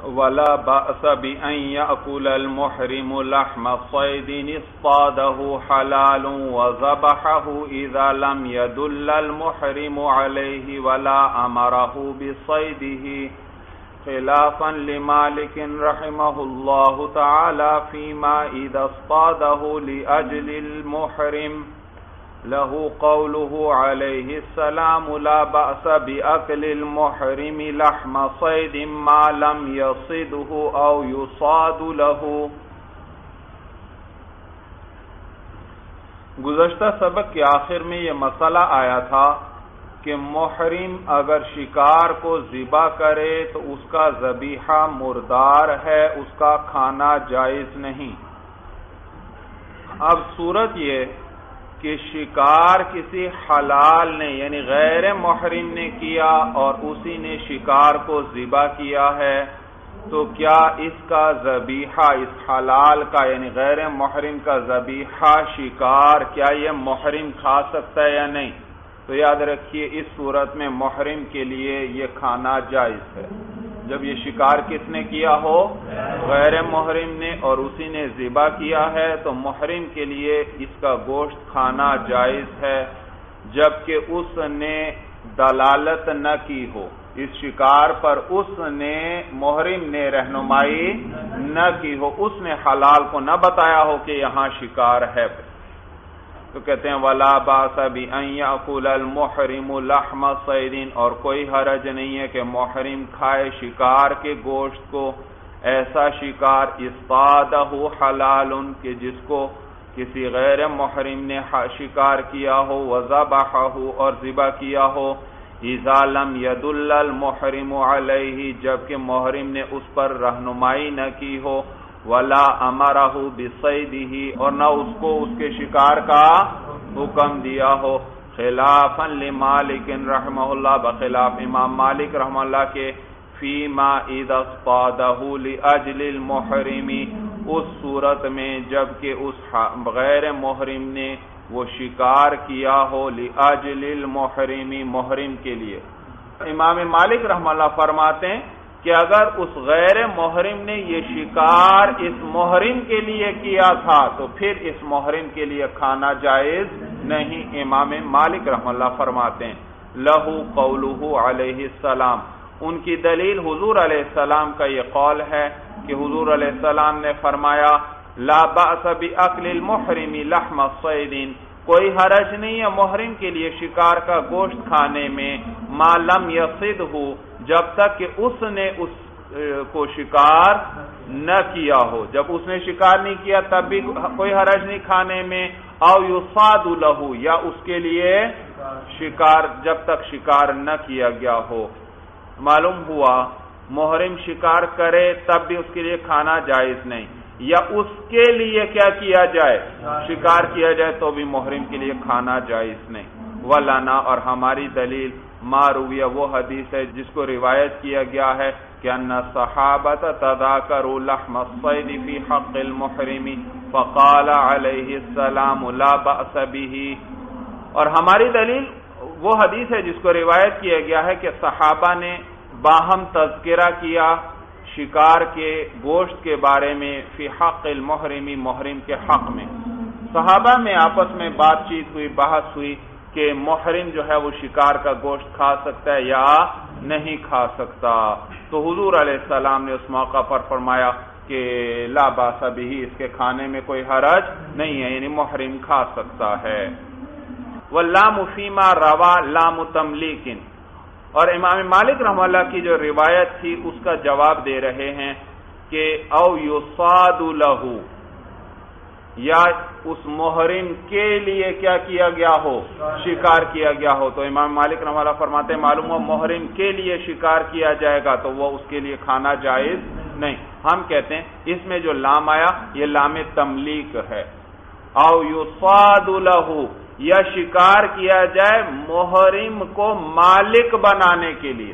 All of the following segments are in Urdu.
ولا بأس بأن يأكل المحرم لحم صيد اصطاده حلال وذبحه إذا لم يدل المحرم عليه ولا أمره بصيده خلافا لمالك رحمه الله تعالى فيما إذا اصطاده لأجل المحرم له قوله عليه السلام لا بأس بأكل المحرم لحم صيد ما لم يصده أو يصاد له۔ گزشتہ سبق کے آخر میں یہ مسئلہ آیا تھا کہ محرم اگر شکار کو ذبح کرے تو اس کا ذبیحہ مردار ہے، اس کا کھانا جائز نہیں۔ اب صورت یہ کہ شکار کسی حلال نے یعنی غیر محرم نے کیا اور اسی نے شکار کو ذبح کیا ہے، تو کیا اس کا ذبیحہ، اس حلال کا یعنی غیر محرم کا ذبیحہ شکار کیا یہ محرم کھا سکتا ہے یا نہیں؟ تو یاد رکھیے اس صورت میں محرم کے لیے یہ کھانا جائز ہے۔ جب یہ شکار کس نے کیا ہو؟ غیر محرم نے، اور اسی نے ذبح کیا ہے، تو محرم کے لیے اس کا گوشت کھانا جائز ہے، جبکہ اس نے دلالت نہ کی ہو اس شکار پر، اس نے محرم نے رہنمائی نہ کی ہو، اس نے حلال کو نہ بتایا ہو کہ یہاں شکار ہے، تو کہتے ہیں ولا باس بأن یأکل المحرم لحم صید، اور کوئی حرج نہیں ہے کہ محرم کھائے شکار کے گوشت کو، ایسا شکار اصطادہ حلال کہ جس کو کسی غیر محرم نے شکار کیا ہو، وذبحہ اور ذبح کیا ہو، اذا لم يدل المحرم علیہ جبکہ محرم نے اس پر رہنمائی نہ کی ہو، ولا امرہ بصیدہ اور نہ اس کو اس کے شکار کا حکم دیا ہو، خلافا لمالک رحمہ اللہ بخلاف امام مالک رحمہ اللہ کے، فیما اذا اصطادہ لاجل المحرم اس صورت میں جبکہ اس غیر محرم نے وہ شکار کیا ہو، لاجل المحرم محرم کے لیے۔ امام مالک رحمہ اللہ فرماتے ہیں کہ اگر اس غیر محرم نے یہ شکار اس محرم کے لیے کیا تھا تو پھر اس محرم کے لیے کھانا جائز نہیں۔ امام مالک رحمہ اللہ فرماتے ہیں لہو قولہ علیہ السلام، ان کی دلیل حضور علیہ السلام کا یہ قول ہے کہ حضور علیہ السلام نے فرمایا لا بأس بأکل المحرم لحم صید، کوئی حرج نہیں ہے محرم کے لیے شکار کا گوشت کھانے میں، ما لم یصدہ جب تک کہ اس نے اس کو شکار نہ کیا ہو، جب اس نے شکار نہیں کیا تب بھی کوئی حرج نہیں کھانے میں، او یصاد لہ یا اس کے لیے شکار جب تک شکار نہ کیا گیا ہو۔ معلوم ہوا محرم شکار کرے تب بھی اس کے لیے کھانا جائز نہیں، یا اس کے لیے کیا کیا جائے شکار کیا جائے تو بھی محرم کے لیے کھانا جائز نہیں۔ ولانا اور ہماری دلیل ما رویہ وہ حدیث ہے جس کو روایت کیا گیا ہے کہ ان صحابۃ تذاکروا لحم الصید فی حق المحرم فقال علیہ السلام لا بأس بہ، اور ہماری دلیل وہ حدیث ہے جس کو روایت کیا گیا ہے کہ صحابہ نے باہم تذکرہ کیا شکار کے گوشت کے بارے میں، فی حق المحرم محرم کے حق میں، صحابہ میں آپس میں بات چیت ہوئی، بحث ہوئی کہ محرم جو ہے وہ شکار کا گوشت کھا سکتا ہے یا نہیں کھا سکتا، تو حضور علیہ السلام نے اس موقع پر فرمایا کہ لا باس بہ، اس کے کھانے میں کوئی حرج نہیں ہے، یعنی محرم کھا سکتا ہے۔ واللام فیما روا لام تملیک، اور امام مالک رحمہ اللہ کی جو روایت تھی اس کا جواب دے رہے ہیں کہ او یصاد لہ، یا اس محرم کے لیے کیا کیا گیا ہو شکار کیا گیا ہو، تو امام مالک رحمہ اللہ فرماتے ہیں معلوم ہو محرم کے لیے شکار کیا جائے گا تو وہ اس کے لیے کھانا جائز نہیں۔ ہم کہتے ہیں اس میں جو لام آیا یہ لام تملیک ہے، او یصاد لہ یا شکار کیا جائے محرم کو مالک بنانے کے لیے،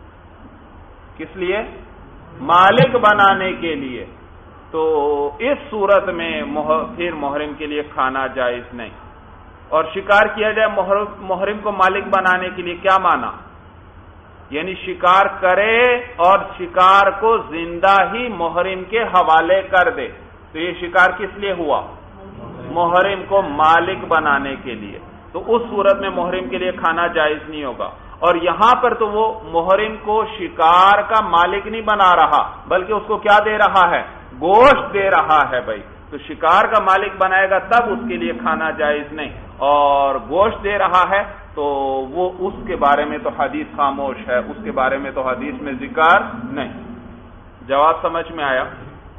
کس لیے؟ مالک بنانے کے لیے، تو اس صورت میں پھر محرم کے لیے کھانا جائز نہیں۔ اور شکار کیا جائے محرم کو مالک بنانے کے لیے کیا معنی؟ یعنی شکار کرے اور شکار کو زندہ ہی محرم کے حوالے کر دے، تو یہ شکار کس لیے ہوا؟ محرم کو مالک بنانے کے لیے، تو اس صورت میں محرم کے لیے کھانا جائز نہیں ہوگا۔ اور یہاں پر تو وہ محرم کو شکار کا مالک نہیں بنا رہا، بلکہ اس کو کیا دے رہا ہے؟ گوشت دے رہا ہے بھائی، تو شکار کا مالک بنائے گا تب اس کے لیے کھانا جائز نہیں، اور گوشت دے رہا ہے تو وہ اس کے بارے میں تو حدیث خاموش ہے، اس کے بارے میں تو حدیث میں ذکر نہیں۔ جواب سمجھ میں آیا؟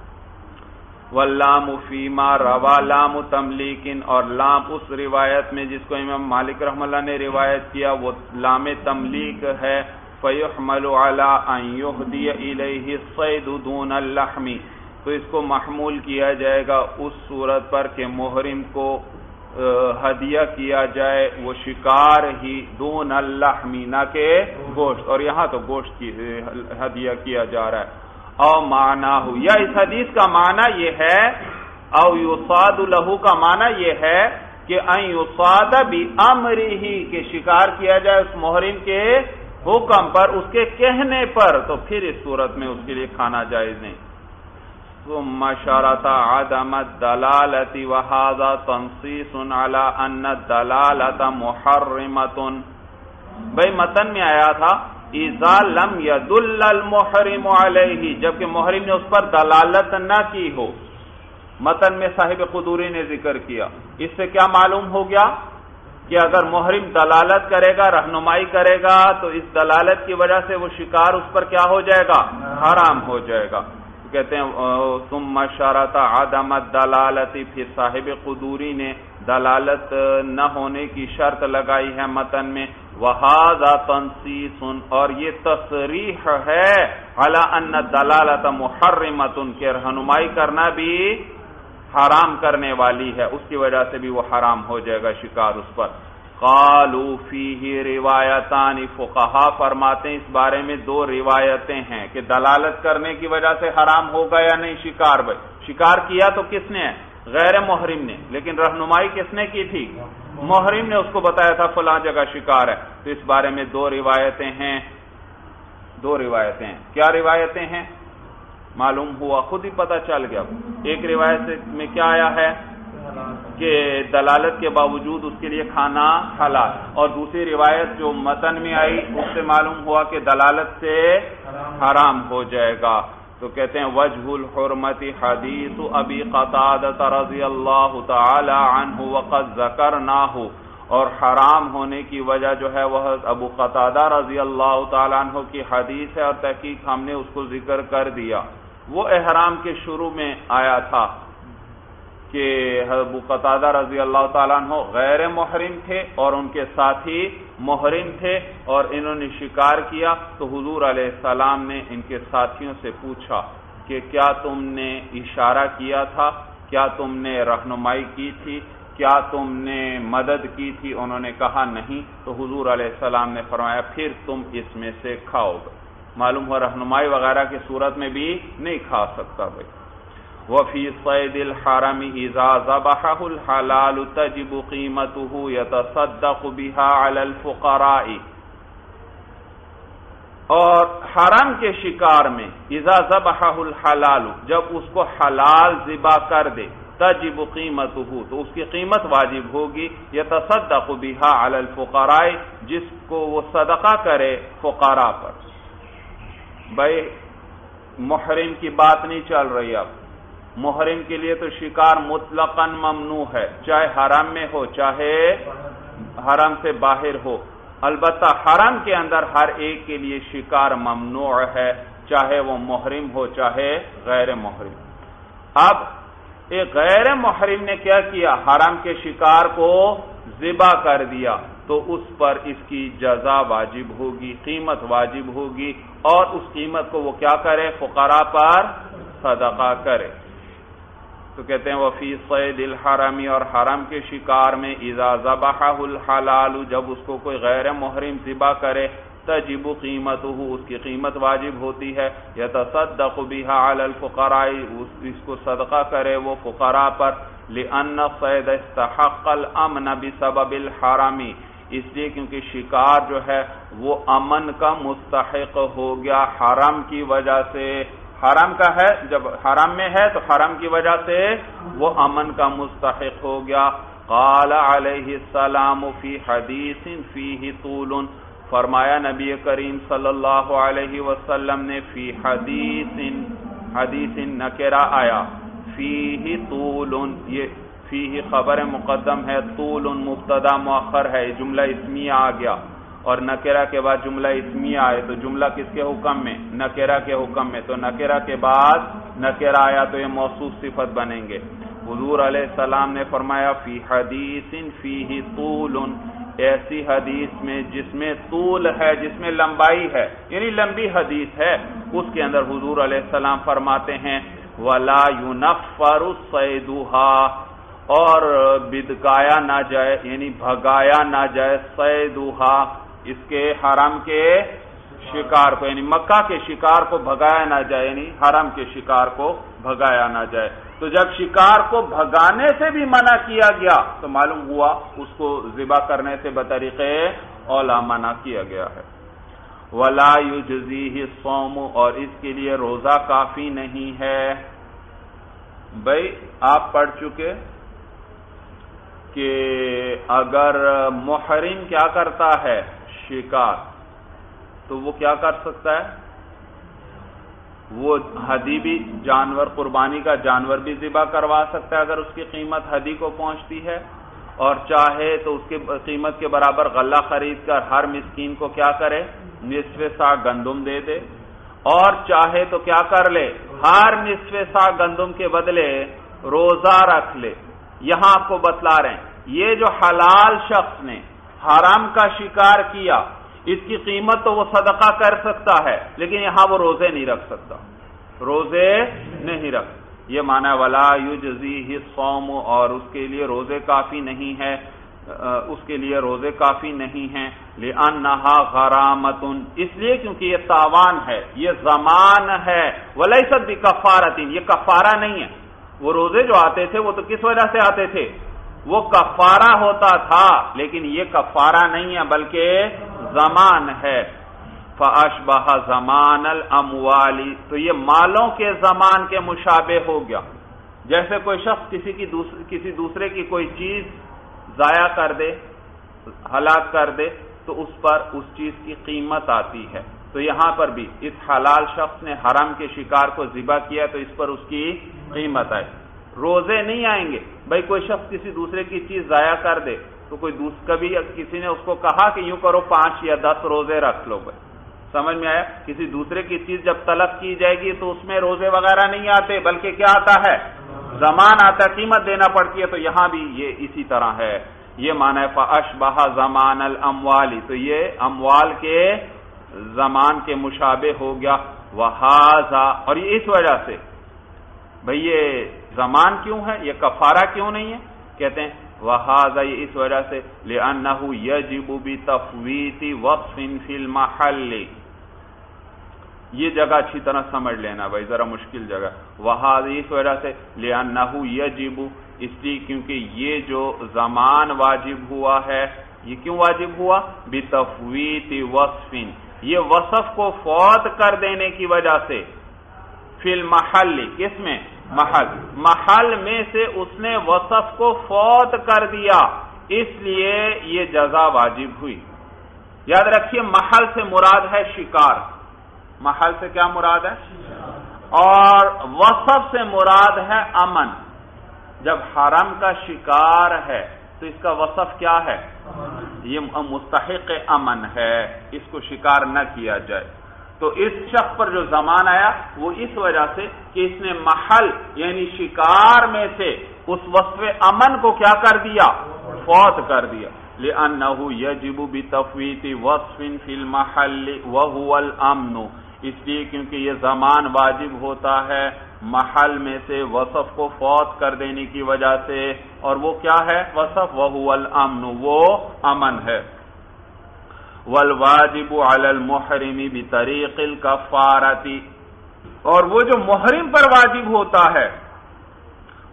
واللام فیما روا لام تملیک، اور لام اس روایت میں جس کو امام مالک رحمہ اللہ نے روایت کیا وہ لام تملیک ہے، فیحمل علی ان یہدی الیہ الصید دون اللحم، تو اس کو محمول کیا جائے گا اس صورت پر کہ محرم کو ہدیہ کیا جائے وہ شکار ہی، دون اللحم نہ کہ گوشت، اور یہاں تو گوشت کی ہدیہ کیا جا رہا ہے۔ او معنی ہو، یا اس حدیث کا معنی یہ ہے، او یصاد لہو کا معنی یہ ہے کہ ان یصاد بامرہ، کہ شکار کیا جائے اس محرم کے حکم پر، اس کے کہنے پر، تو پھر اس صورت میں اس کے لیے کھانا جائز نہیں۔ ثم شرط عدم الدلالة وهذا تنصیص على ان الدلالة محرمة، بھئی متن میں آیا تھا اذا لم يدل المحرم علیہ، جبکہ محرم نے اس پر دلالت نہ کی ہو، متن میں صاحب قدوری نے ذکر کیا۔ اس سے کیا معلوم ہو گیا کہ اگر محرم دلالت کرے گا، رہنمائی کرے گا، تو اس دلالت کی وجہ سے وہ شکار اس پر کیا ہو جائے گا؟ حرام ہو جائے گا۔ کہتے ہیں ثم شرط عدم الدلالت، پھر صاحب قدوری نے دلالت نہ ہونے کی شرط لگائی ہے متن میں، وَهَذَا تَنْصِيصٌ، اور یہ تصریح ہے عَلَىٰ أَنَّ الدَّلَالَةَ مُحَرِّمَةٌ، کہ رہنمائی کرنا بھی حرام کرنے والی ہے، اس کی وجہ سے بھی وہ حرام ہو جائے گا شکار اس پر۔ قالوا فیہ روایتان، فقہا فرماتے ہیں اس بارے میں دو روایتیں ہیں کہ دلالت کرنے کی وجہ سے حرام ہوگا یا نہیں شکار۔ بھائی شکار کیا تو کس نے ہے؟ غیر محرم نے، لیکن رہنمائی کس نے کی تھی؟ محرم نے اس کو بتایا تھا فلاں جگہ شکار ہے، تو اس بارے میں دو روایتیں ہیں۔ کیا روایتیں ہیں؟ معلوم ہوا، خود ہی پتہ چل گیا۔ ایک روایت میں کیا آیا ہے کہ دلالت کے باوجود اس کے لیے کھانا حلال، اور دوسری روایت جو متن میں آئی اس سے معلوم ہوا کہ دلالت سے حرام ہو جائے گا۔ تو کہتے ہیں وجہ الحرمت حدیث ابی قتادہ رضی اللہ تعالی عنہ وقد ذکرناہ، اور حرام ہونے کی وجہ جو ہے وہ ابو قتادہ رضی اللہ تعالی عنہ کی حدیث ہے، اور تحقیق ہم نے اس کو ذکر کر دیا۔ وہ احرام کے شروع میں آیا تھا کہ ابو قتادہ رضی اللہ تعالیٰ عنہ غیر محرم تھے اور ان کے ساتھی محرم تھے، اور انہوں نے شکار کیا، تو حضور علیہ السلام نے ان کے ساتھیوں سے پوچھا کہ کیا تم نے اشارہ کیا تھا، کیا تم نے رہنمائی کی تھی، کیا تم نے مدد کی تھی؟ انہوں نے کہا نہیں، تو حضور علیہ السلام نے فرمایا پھر تم اس میں سے کھاؤ گے۔ معلوم ہوا رہنمائی وغیرہ کی صورت میں بھی نہیں کھا سکتا بھائی۔ وفی صید الحرم اذا ذبحه الحلال تجب قیمته يتصدق بها على الفقراء، اور حرم کے شکار میں اذا ذبحه الحلال، جب اس کو حلال ذبح کر دے، تجب قیمته، تو اس کی قیمت واجب ہوگی، يتصدق بها على الفقراء، جس کو وہ صدقہ کرے فقراء پر۔ بھائی محرم کی بات نہیں چل رہی، اب محرم کے لیے تو شکار مطلقاً ممنوع ہے، چاہے حرم میں ہو چاہے حرم سے باہر ہو، البتہ حرم کے اندر ہر ایک کے لیے شکار ممنوع ہے، چاہے وہ محرم ہو چاہے غیر محرم۔ اب ایک غیر محرم نے کیا کیا؟ حرم کے شکار کو ذبح کر دیا، تو اس پر اس کی جزا واجب ہوگی، قیمت واجب ہوگی، اور اس قیمت کو وہ کیا کرے؟ فقراء پر صدقہ کرے۔ تو کہتے ہیں وفی صید الحرم، اور حرم کے شکار میں اذا ذبحه الحلال، جب اس کو کوئی غیر محرم ذبح کرے، تجب قیمتہ، اس کی قیمت واجب ہوتی ہے، یتصدق بها علی الفقراء، اس کو صدقہ کرے وہ فقراء پر، لأن الصید استحق الامن بسبب الحرم، اس لیے کیونکہ شکار جو ہے وہ امن کا مستحق ہو گیا حرم کی وجہ سے. حرم کا ہے، جب حرم میں ہے تو حرم کی وجہ سے وہ امن کا مستحق ہو گیا. قال علیہ السلام فی حدیث فیہ طول، فرمایا نبی کریم صلی اللہ علیہ وسلم نے فی حدیث نکرہ آیا، فیہ طول، یہ فیہ خبر مقدم ہے، طول مبتدا مؤخر ہے، جملہ اسمیہ آ گیا، اور نکرہ کے بعد جملہ اسمیہ آئے تو جملہ کس کے حکم میں؟ نکرہ کے حکم میں. تو نکرہ کے بعد نکرہ آیا تو یہ موصوف صفت بنیں گے. حضور علیہ السلام نے فرمایا فی حدیث فیہ طول، ایسی حدیث میں جس میں طول ہے، جس میں لمبائی ہے، یعنی لمبی حدیث ہے، اس کے اندر حضور علیہ السلام فرماتے ہیں وَلَا يُنَفَّرُ صَيْدُهَا، اور بدکایا نہ جائے یعنی بھگایا نہ جائے، صیدها اس کے حرم کے شکار کو، یعنی مکہ کے شکار کو بھگایا نہ جائے، یعنی حرم کے شکار کو بھگایا نہ جائے. تو جب شکار کو بھگانے سے بھی منع کیا گیا تو معلوم ہوا اس کو ذبح کرنے سے بطریق اولا منع کیا گیا ہے. وَلَا يُجْزِيهِ الصَّوْمُ، اور اس کے لیے روزہ کافی نہیں ہے. بھائی آپ پڑھ چکے کہ اگر محرم کیا کرتا ہے شکار، تو وہ کیا کر سکتا ہے؟ وہ ہدی بھی جانور، قربانی کا جانور بھی ذبح کروا سکتا ہے اگر اس کی قیمت ہدی کو پہنچتی ہے، اور چاہے تو اس کی قیمت کے برابر غلہ خرید کر ہر مسکین کو کیا کرے؟ نصف سا گندم دے دے، اور چاہے تو کیا کر لے؟ ہر نصف سا گندم کے بدلے روزہ رکھ لے. یہاں آپ کو بتلا رہے ہیں یہ جو حلال شخص نے حرام کا شکار کیا، اس کی قیمت تو وہ صدقہ کر سکتا ہے، لیکن یہاں وہ روزے نہیں رکھ سکتا، روزے نہیں رکھ. یہ معنی وَلَا يُجْزِيهِ الصَّوْمُ، اور اس کے لیے روزے کافی نہیں ہے، اس کے لیے روزے کافی نہیں ہیں. لِأَنَّهَا غَرَامَةٌ، اس لیے کیونکہ یہ تاوان ہے، یہ زمان ہے. وَلَيْسَتْ بِكَفَّارَةٍ، یہ کفارہ نہیں ہے. وہ روزے جو آتے تھے وہ تو کس وجہ سے آتے تھے؟ وہ کفارہ ہوتا تھا، لیکن یہ کفارہ نہیں ہے بلکہ زمان ہے. فَأَشْبَهَ زَمَانَ الْأَمْوَالِ، تو یہ مالوں کے زمان کے مشابہ ہو گیا. جیسے کوئی شخص کسی دوسرے کی کوئی چیز ضائع کر دے، ہلاک کر دے، تو اس پر اس چیز کی قیمت آتی ہے. تو یہاں پر بھی اس حلال شخص نے حرم کے شکار کو ذبح کیا تو اس پر اس کی قیمت آئے. روزے نہیں آئیں گے. بھائی کوئی شخص کسی دوسرے کی چیز ضائع کر دے تو کبھی کسی نے اس کو کہا کہ یوں کرو 5 یا 10 روزے رکھ لو. بھائی سمجھ میں آیا؟ کسی دوسرے کی چیز جب طلب کی جائے گی تو اس میں روزے وغیرہ نہیں آتے، بلکہ کیا آتا ہے؟ زمان آتا ہے، قیمت دینا پڑتی ہے. تو یہاں بھی یہ اسی طرح ہے. یہ معنی ہے فَأَشْبَهَ زَمَانَ الْأَمْوَالِ، تو یہ اموال کے زمان کے مشابہ ہو گیا. وَهَذَا، اور یہ اس وجہ سے بھئی یہ زمان کیوں ہے، یہ کفارہ کیوں نہیں ہے؟ کہتے ہیں وَهَذَا، یہ اس وجہ سے لِأَنَّهُ يَجِبُ بِتَفْوِيتِ وَقْفٍ فِي الْمَحَلِّ. یہ جگہ اچھی طرح سمجھ لینا بھائی، ذرا مشکل جگہ. وَهَذَا، اس وجہ سے لِأَنَّهُ يَجِبُ، اس لیے کیونکہ یہ جو زمان واجب ہوا ہے، یہ کیوں واجب ہوا؟ بِتَفْوِيتِ وَصْفٍ، یہ وصف کو فوت کر دینے کی وجہ سے. فی المحل، کس میں؟ محل میں سے اس نے وصف کو فوت کر دیا، اس لیے یہ جزا واجب ہوئی. یاد رکھیے محل سے مراد ہے شکار. محل سے کیا مراد ہے؟ اور وصف سے مراد ہے امن. جب حرم کا شکار ہے تو اس کا وصف کیا ہے؟ یہ مستحق امن ہے، اس کو شکار نہ کیا جائے. تو اس شخص پر جو زمان آیا وہ اس وجہ سے کہ اس نے محل یعنی شکار میں سے اس وصف امن کو کیا کر دیا؟ فوت کر دیا. لِأَنَّهُ يَجِبُ بِتَفْوِيتِ وَصْفٍ فِي الْمَحَلِّ وَهُوَ الْأَمْنُ، اس لیے کیونکہ یہ زمان واجب ہوتا ہے محل میں سے وصف کو فوت کر دینے کی وجہ سے، اور وہ کیا ہے وصف؟ وَهُوَ الْأَمْنُ، وہ امن ہے. وَالْوَاجِبُ عَلَى الْمُحْرِمِ بِطَرِيقِ الْكَفَّارَةِ، اور وہ جو محرم پر واجب ہوتا ہے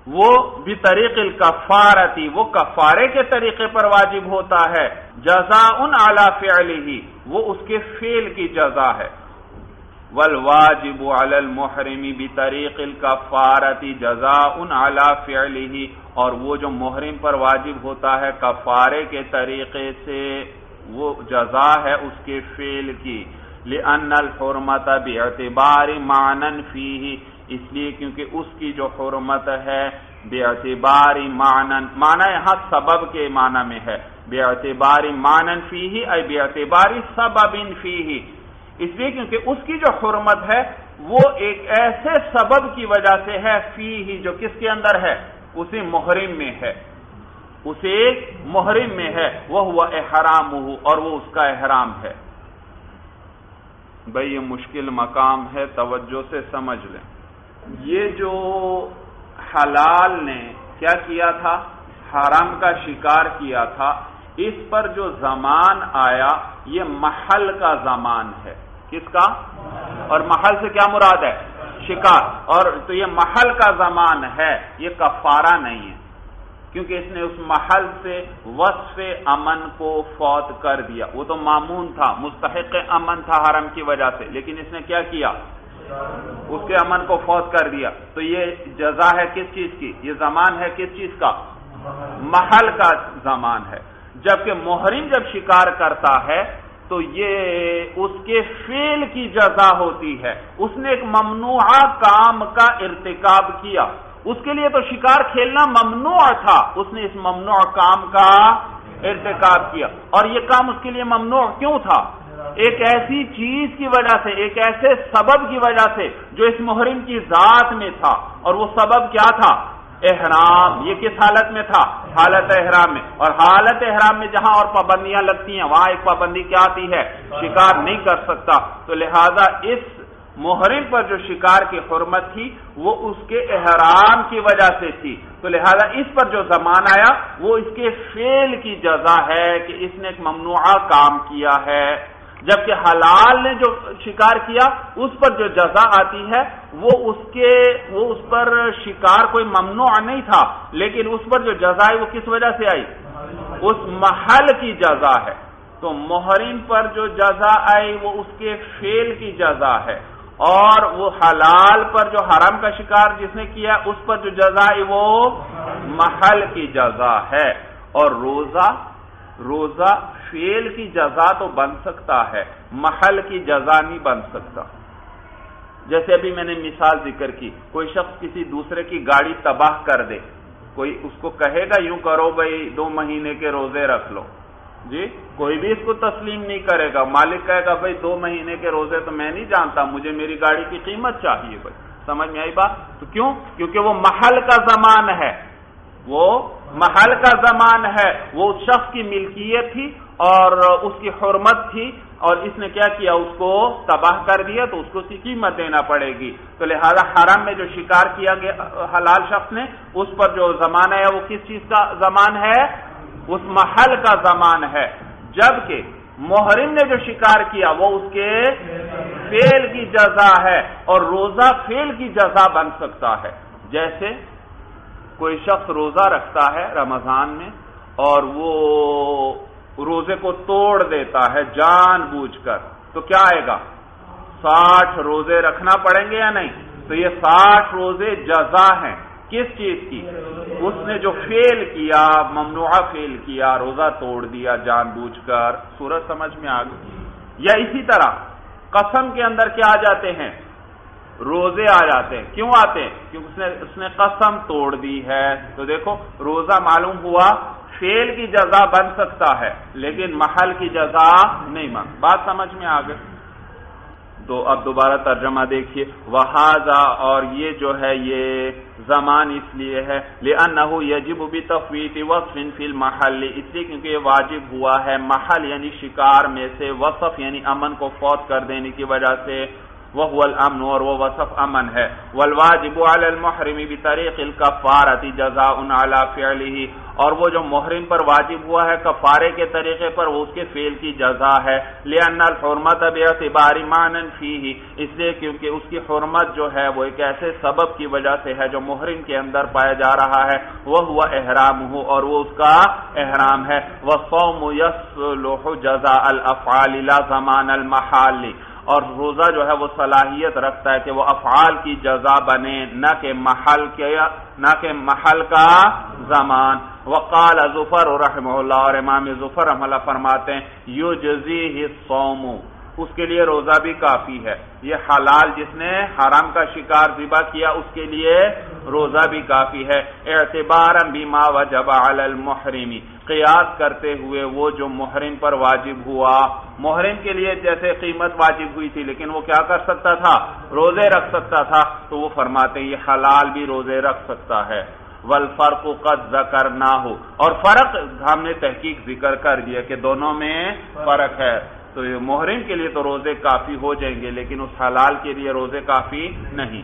وہ بطریق الکفارتی، وہ کفارے کے طریقے پر واجب ہوتا ہے، جزاء علی فعلہ، وہ اس کے فعل کی جزا ہے، والواجب علی المحرم بطریق الکفارتی جزاء علی فعلہ، اور وہ جو محرم پر واجب ہوتا ہے کفارے کے طریقے سے وہ جزا ہے اس کے فعل کی، لأن الحرمت باعتبار معنی فیہ، اس لیے کیونکہ اس کی جو حرمت ہے باعتبار معنی یہاں سبب کے معنی میں ہے، باعتبار معنی فیہ ای باعتبار سبب فیہ، اس لیے کیونکہ اس کی جو حرمت ہے وہ ایک ایسے سبب کی وجہ سے ہے، فیہ جو کس کے اندر ہے، اسی محرم میں ہے، اسے محرم میں ہے، وہ ہوا احرامہ، اور وہ اس کا احرام ہے۔ بھئی یہ مشکل مقام ہے، توجہ سے سمجھ لیں۔ یہ جو حلال نے کیا کیا تھا، حرام کا شکار کیا تھا، اس پر جو زمان آیا یہ محل کا زمان ہے، کس کا؟ اور محل سے کیا مراد ہے؟ شکار، اور تو یہ محل کا زمان ہے، یہ کفارہ نہیں ہے، کیونکہ اس نے اس محل سے وصف امن کو فوت کر دیا۔ وہ تو مامون تھا، مستحق امن تھا حرم کی وجہ سے، لیکن اس نے کیا کیا، اس کے امن کو فوت کر دیا، تو یہ جزا ہے کس چیز کی، یہ زمان ہے کس چیز کا، محل کا زمان ہے۔ جبکہ محرم جب شکار کرتا ہے تو یہ اس کے فعل کی جزا ہوتی ہے، اس نے ایک ممنوع کام کا ارتکاب کیا، اس کے لیے تو شکار کھیلنا ممنوع تھا، اس نے اس ممنوع کام کا ارتکاب کیا، اور یہ کام اس کے لیے ممنوع کیوں تھا؟ ایک ایسی چیز کی وجہ سے، ایک ایسے سبب کی وجہ سے جو اس محرم کی ذات میں تھا، اور وہ سبب کیا تھا؟ احرام۔ یہ کس حالت میں تھا؟ حالت احرام میں، اور حالت احرام میں جہاں اور پابندیاں لگتی ہیں وہاں ایک پابندی کیا آتی ہے؟ شکار نہیں کر سکتا، تو لہذا اس محرم پر جو شکار کی حرمت تھی وہ اس کے احرام کی وجہ سے تھی، تو لہذا اس پر جو زمان آیا وہ اس کے فعل کی جزا ہے کہ اس نے ایک ممنوعہ کام کیا ہے، جبکہ حلال نے جو شکار کیا اس پر جو جزا آتی ہے وہ اس پر شکار کوئی ممنوع نہیں تھا، لیکن اس پر جو جزا ہے وہ کس وجہ سے آئی؟ اس محل کی جزا ہے، تو محرم پر جو جزا آئی وہ اس کے فعل کی جزا ہے، اور وہ حلال پر جو حرام کا شکار جس نے کیا اس پر جو جزا ہے وہ محل کی جزا ہے۔ اور روزہ فعل کی جزا تو بن سکتا ہے، محل کی جزا نہیں بن سکتا۔ جیسے ابھی میں نے مثال ذکر کی، کوئی شخص کسی دوسرے کی گاڑی تباہ کر دے، کوئی اس کو کہے گا یوں کرو بھائی 2 مہینے کے روزے رکھ لو، جی کوئی بھی اس کو تسلیم نہیں کرے گا، مالک کہے گا بھائی 2 مہینے کے روزے تو میں نہیں جانتا، مجھے میری گاڑی کی قیمت چاہیے بھائی، سمجھ میں آئی بات؟ تو کیوں؟ کیونکہ وہ محل کا زمان ہے، وہ محل کا زمان ہے، وہ اس شخص کی ملکیت تھی اور اس کی حرمت تھی، اور اس نے کیا کیا، اس کو تباہ کر دیا، تو اس کو اس کی قیمت دینا پڑے گی، تو لہذا حرام میں جو شکار کیا گیا حلال شخص نے اس پر جو زمان ہے وہ کس چیز کا زمان ہے؟ اس محل کا زمان ہے، جبکہ محرم نے جو شکار کیا وہ اس کے فعل کی جزا ہے، اور روزہ فعل کی جزا بن سکتا ہے۔ جیسے کوئی شخص روزہ رکھتا ہے رمضان میں اور وہ روزے کو توڑ دیتا ہے جان بوجھ کر، تو کیا آئے گا؟ 60 روزے رکھنا پڑیں گے یا نہیں؟ تو یہ 60 روزے جزا ہیں کس چیز کی؟ اس نے جو فعل کیا، ممنوعہ فعل کیا، روزہ توڑ دیا جان بوجھ کر، صورت سمجھ میں آ گئی؟ یا اسی طرح قسم کے اندر کیا آ جاتے ہیں؟ روزے آ جاتے ہیں، کیوں آتے ہیں؟ کیونکہ اس نے قسم توڑ دی ہے، تو دیکھو روزہ معلوم ہوا فعل کی جزا بن سکتا ہے لیکن محل کی جزا نہیں بن۔ بات سمجھ میں آ گئی؟ تو اب دوبارہ ترجمہ دیکھیے، وہذا، اور یہ جو ہے یہ زمان اس لیے ہے لأنه يجب بتفويت وصف في المحل، اس لیے کیونکہ یہ واجب ہوا ہے محل یعنی شکار میں سے، وصف یعنی امن کو فوت کر دینے کی وجہ سے، وهو الامن، اور وہ وصف امن ہے. والواجب علی المحرم بطریق الکفارۃ جزاء علی فعلہ، اور وہ جو محرم پر واجب ہوا ہے کفارے کے طریقے پر وہ اس کے فعل کی جزا ہے. لأن الحرمۃ باعتبار معنی فیہ، اس لیے کیونکہ اس کی حرمت جو ہے وہ ایک ایسے سبب کی وجہ سے ہے جو محرم کے اندر پایا جا رہا ہے، وہ ہوا احرامہ، اور وہ اس کا احرام ہے. والصوم یصلح جزاء الافعال لا زمان المحال، اور روزہ جو ہے وہ صلاحیت رکھتا ہے کہ وہ افعال کی جزا بنے، نہ کہ محل کا زمان. وقال ظفر رحمہ اللہ، اور امام ظفر رحمہ اللہ فرماتے ہیں یجزیہ الصوم، اس کے لیے روزہ بھی کافی ہے. یہ حلال جس نے حرام کا شکار ذبح کیا اس کے لیے روزہ بھی کافی ہے. اعتبارا بما وجب علی المحرم، قیاس کرتے ہوئے وہ جو محرم پر واجب ہوا. محرم کے لیے جیسے قیمت واجب ہوئی تھی لیکن وہ کیا کر سکتا تھا؟ روزے رکھ سکتا تھا، تو وہ فرماتے ہیں یہ حلال بھی روزے رکھ سکتا ہے. والفرق قد ذکرناہ، اور فرق ہم نے تحقیق ذکر کر دیا کہ دونوں میں فرق ہے. تو محرم کے لیے تو روزے کافی ہو جائیں گے لیکن اس حلال کے لیے روزے کافی نہیں.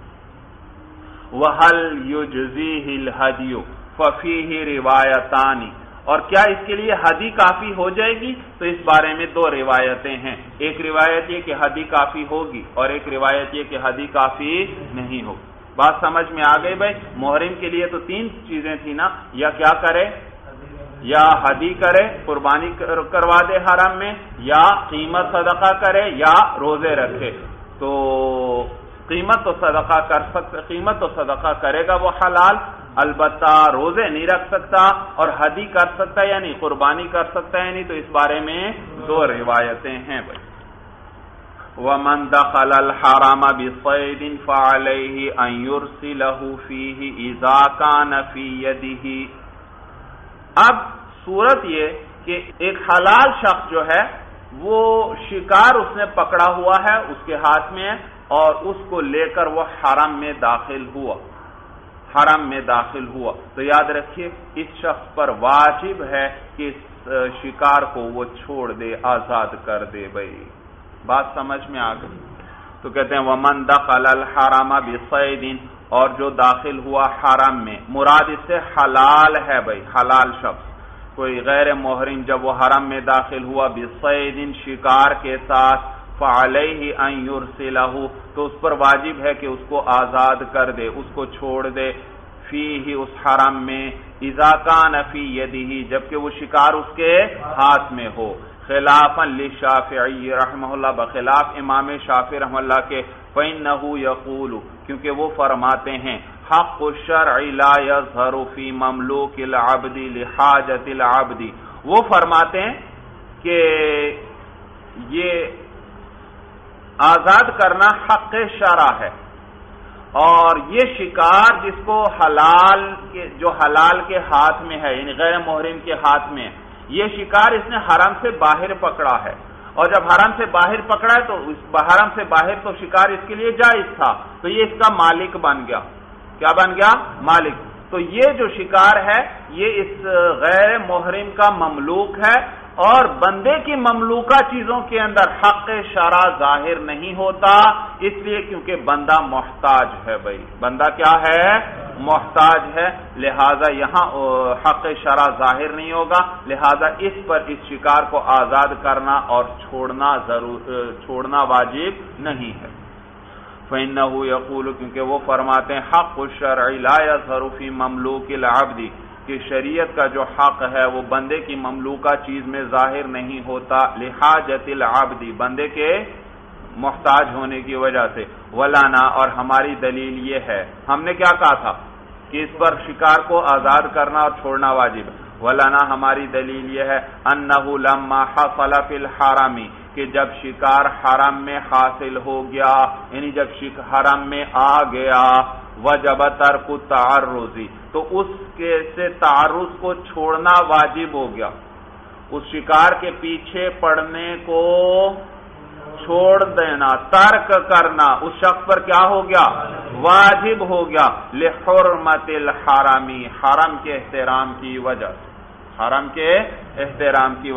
وَهَلْ يُجْزِيهِ الْهَدْيُ فَفِيهِ روایتان، اور کیا اس کے لیے ہدی کافی ہو جائے گی؟ تو اس بارے میں دو روایتیں ہیں. ایک روایت یہ کہ ہدی کافی ہوگی اور ایک روایت یہ کہ ہدی کافی نہیں ہوگی. بات سمجھ میں آ گئی بھائی؟ محرم کے لیے تو تین چیزیں تھی نا، یا کیا کرے، یا ہدی کرے، قربانی کروا دے حرم میں، یا قیمت صدقہ کرے، یا روزے رکھے. تو قیمت تو صدقہ کرے گا وہ حلال، البتہ روزے نہیں رکھ سکتا، اور ہدی کر سکتا ہے یعنی قربانی کر سکتا ہے یعنی. تو اس بارے میں دو روایتیں ہیں بھائی. وَمَنْ دَخَلَ الْحَرَمَ بِصَيْدٍ فَعَلَيْهِ أَنْ يُرْسِلَهُ فِيهِ إِذَا كَانَ فِي يَدِهِ. اب صورت یہ کہ ایک حلال شخص جو ہے وہ شکار اس نے پکڑا ہوا ہے، اس کے ہاتھ میں ہے، اور اس کو لے کر وہ حرم میں داخل ہوا. تو یاد رکھیے اس شخص پر واجب ہے کہ اس شکار کو وہ چھوڑ دے، آزاد کر دے. بھائی بات سمجھ میں آ گئی؟ تو کہتے ہیں وَمَنْ دَخَلَ الْحَرَمَ بِصَيْدٍ، اور جو داخل ہوا حرم میں، مراد اس سے حلال ہے بھائی، حلال شخص. کوئی غیر محرم جب وہ حرم میں داخل ہوا بِصَيْدٍ، شکار کے ساتھ، فَعَلَيْهِ أَن يُرْسِلَهُ، تو اس پر واجب ہے کہ اس کو آزاد کر دے، اس کو چھوڑ دے. فِيهِ، اس حرم میں، إِذَا كَانَ فِي يَدِهِ، جبکہ وہ شکار اس کے ہاتھ میں ہو. خلافاً للشافعی رحمہ اللہ، بخلاف امام شافعی رحمہ اللہ کے. فإنه يقول، کیونکہ وہ فرماتے ہیں حق الشرع لا يظهر في مملوك العبد لحاجة العبد. وہ فرماتے ہیں کہ یہ آزاد کرنا حق شرع ہے، اور یہ شکار جس کو جو حلال کے ہاتھ میں ہے یعنی غیر محرم کے ہاتھ میں، یہ شکار اس نے حرم سے باہر پکڑا ہے، اور جب حرم سے باہر پکڑا ہے تو حرم سے باہر تو شکار اس کے لیے جائز تھا، تو یہ اس کا مالک بن گیا. کیا بن گیا؟ مالک. تو یہ جو شکار ہے یہ اس غیر محرم کا مملوک ہے، اور بندے کی مملوکہ چیزوں کے اندر حق شرع ظاہر نہیں ہوتا، اس لیے کیونکہ بندہ محتاج ہے. بھائی بندہ کیا ہے؟ محتاج ہے، لہذا یہاں حق شرع ظاہر نہیں ہوگا، لہذا اس پر اس شکار کو آزاد کرنا اور چھوڑنا واجب نہیں ہے. فإنه يقول، کیونکہ وہ فرماتے ہیں حق الشرع لا يظهر في مملوك العبد، کہ شریعت کا جو حق ہے وہ بندے کی مملوکہ چیز میں ظاہر نہیں ہوتا، لحاجت العبد، بندے کے محتاج ہونے کی وجہ سے. ولانا، اور ہماری دلیل یہ ہے، ہم نے کیا کہا تھا کہ اس پر شکار کو آزاد کرنا اور چھوڑنا واجب ہے. ولانا، ہماری دلیل یہ ہے انہ لما حصل فی الحرم، کہ جب شکار حرم میں حاصل ہو گیا یعنی جب حرم میں آ گیا، وجب ترک التعرض، تو اس کے سے تعرض کو چھوڑنا واجب ہو گیا، اس شکار کے پیچھے پڑنے کو چھوڑ دینا، ترک کرنا اس شخص پر کیا ہو گیا؟ واجب ہو گیا. لحرمت الحرمی، حرم کے احترام کی وجہ سے، حرم کے احترام کی وجہ.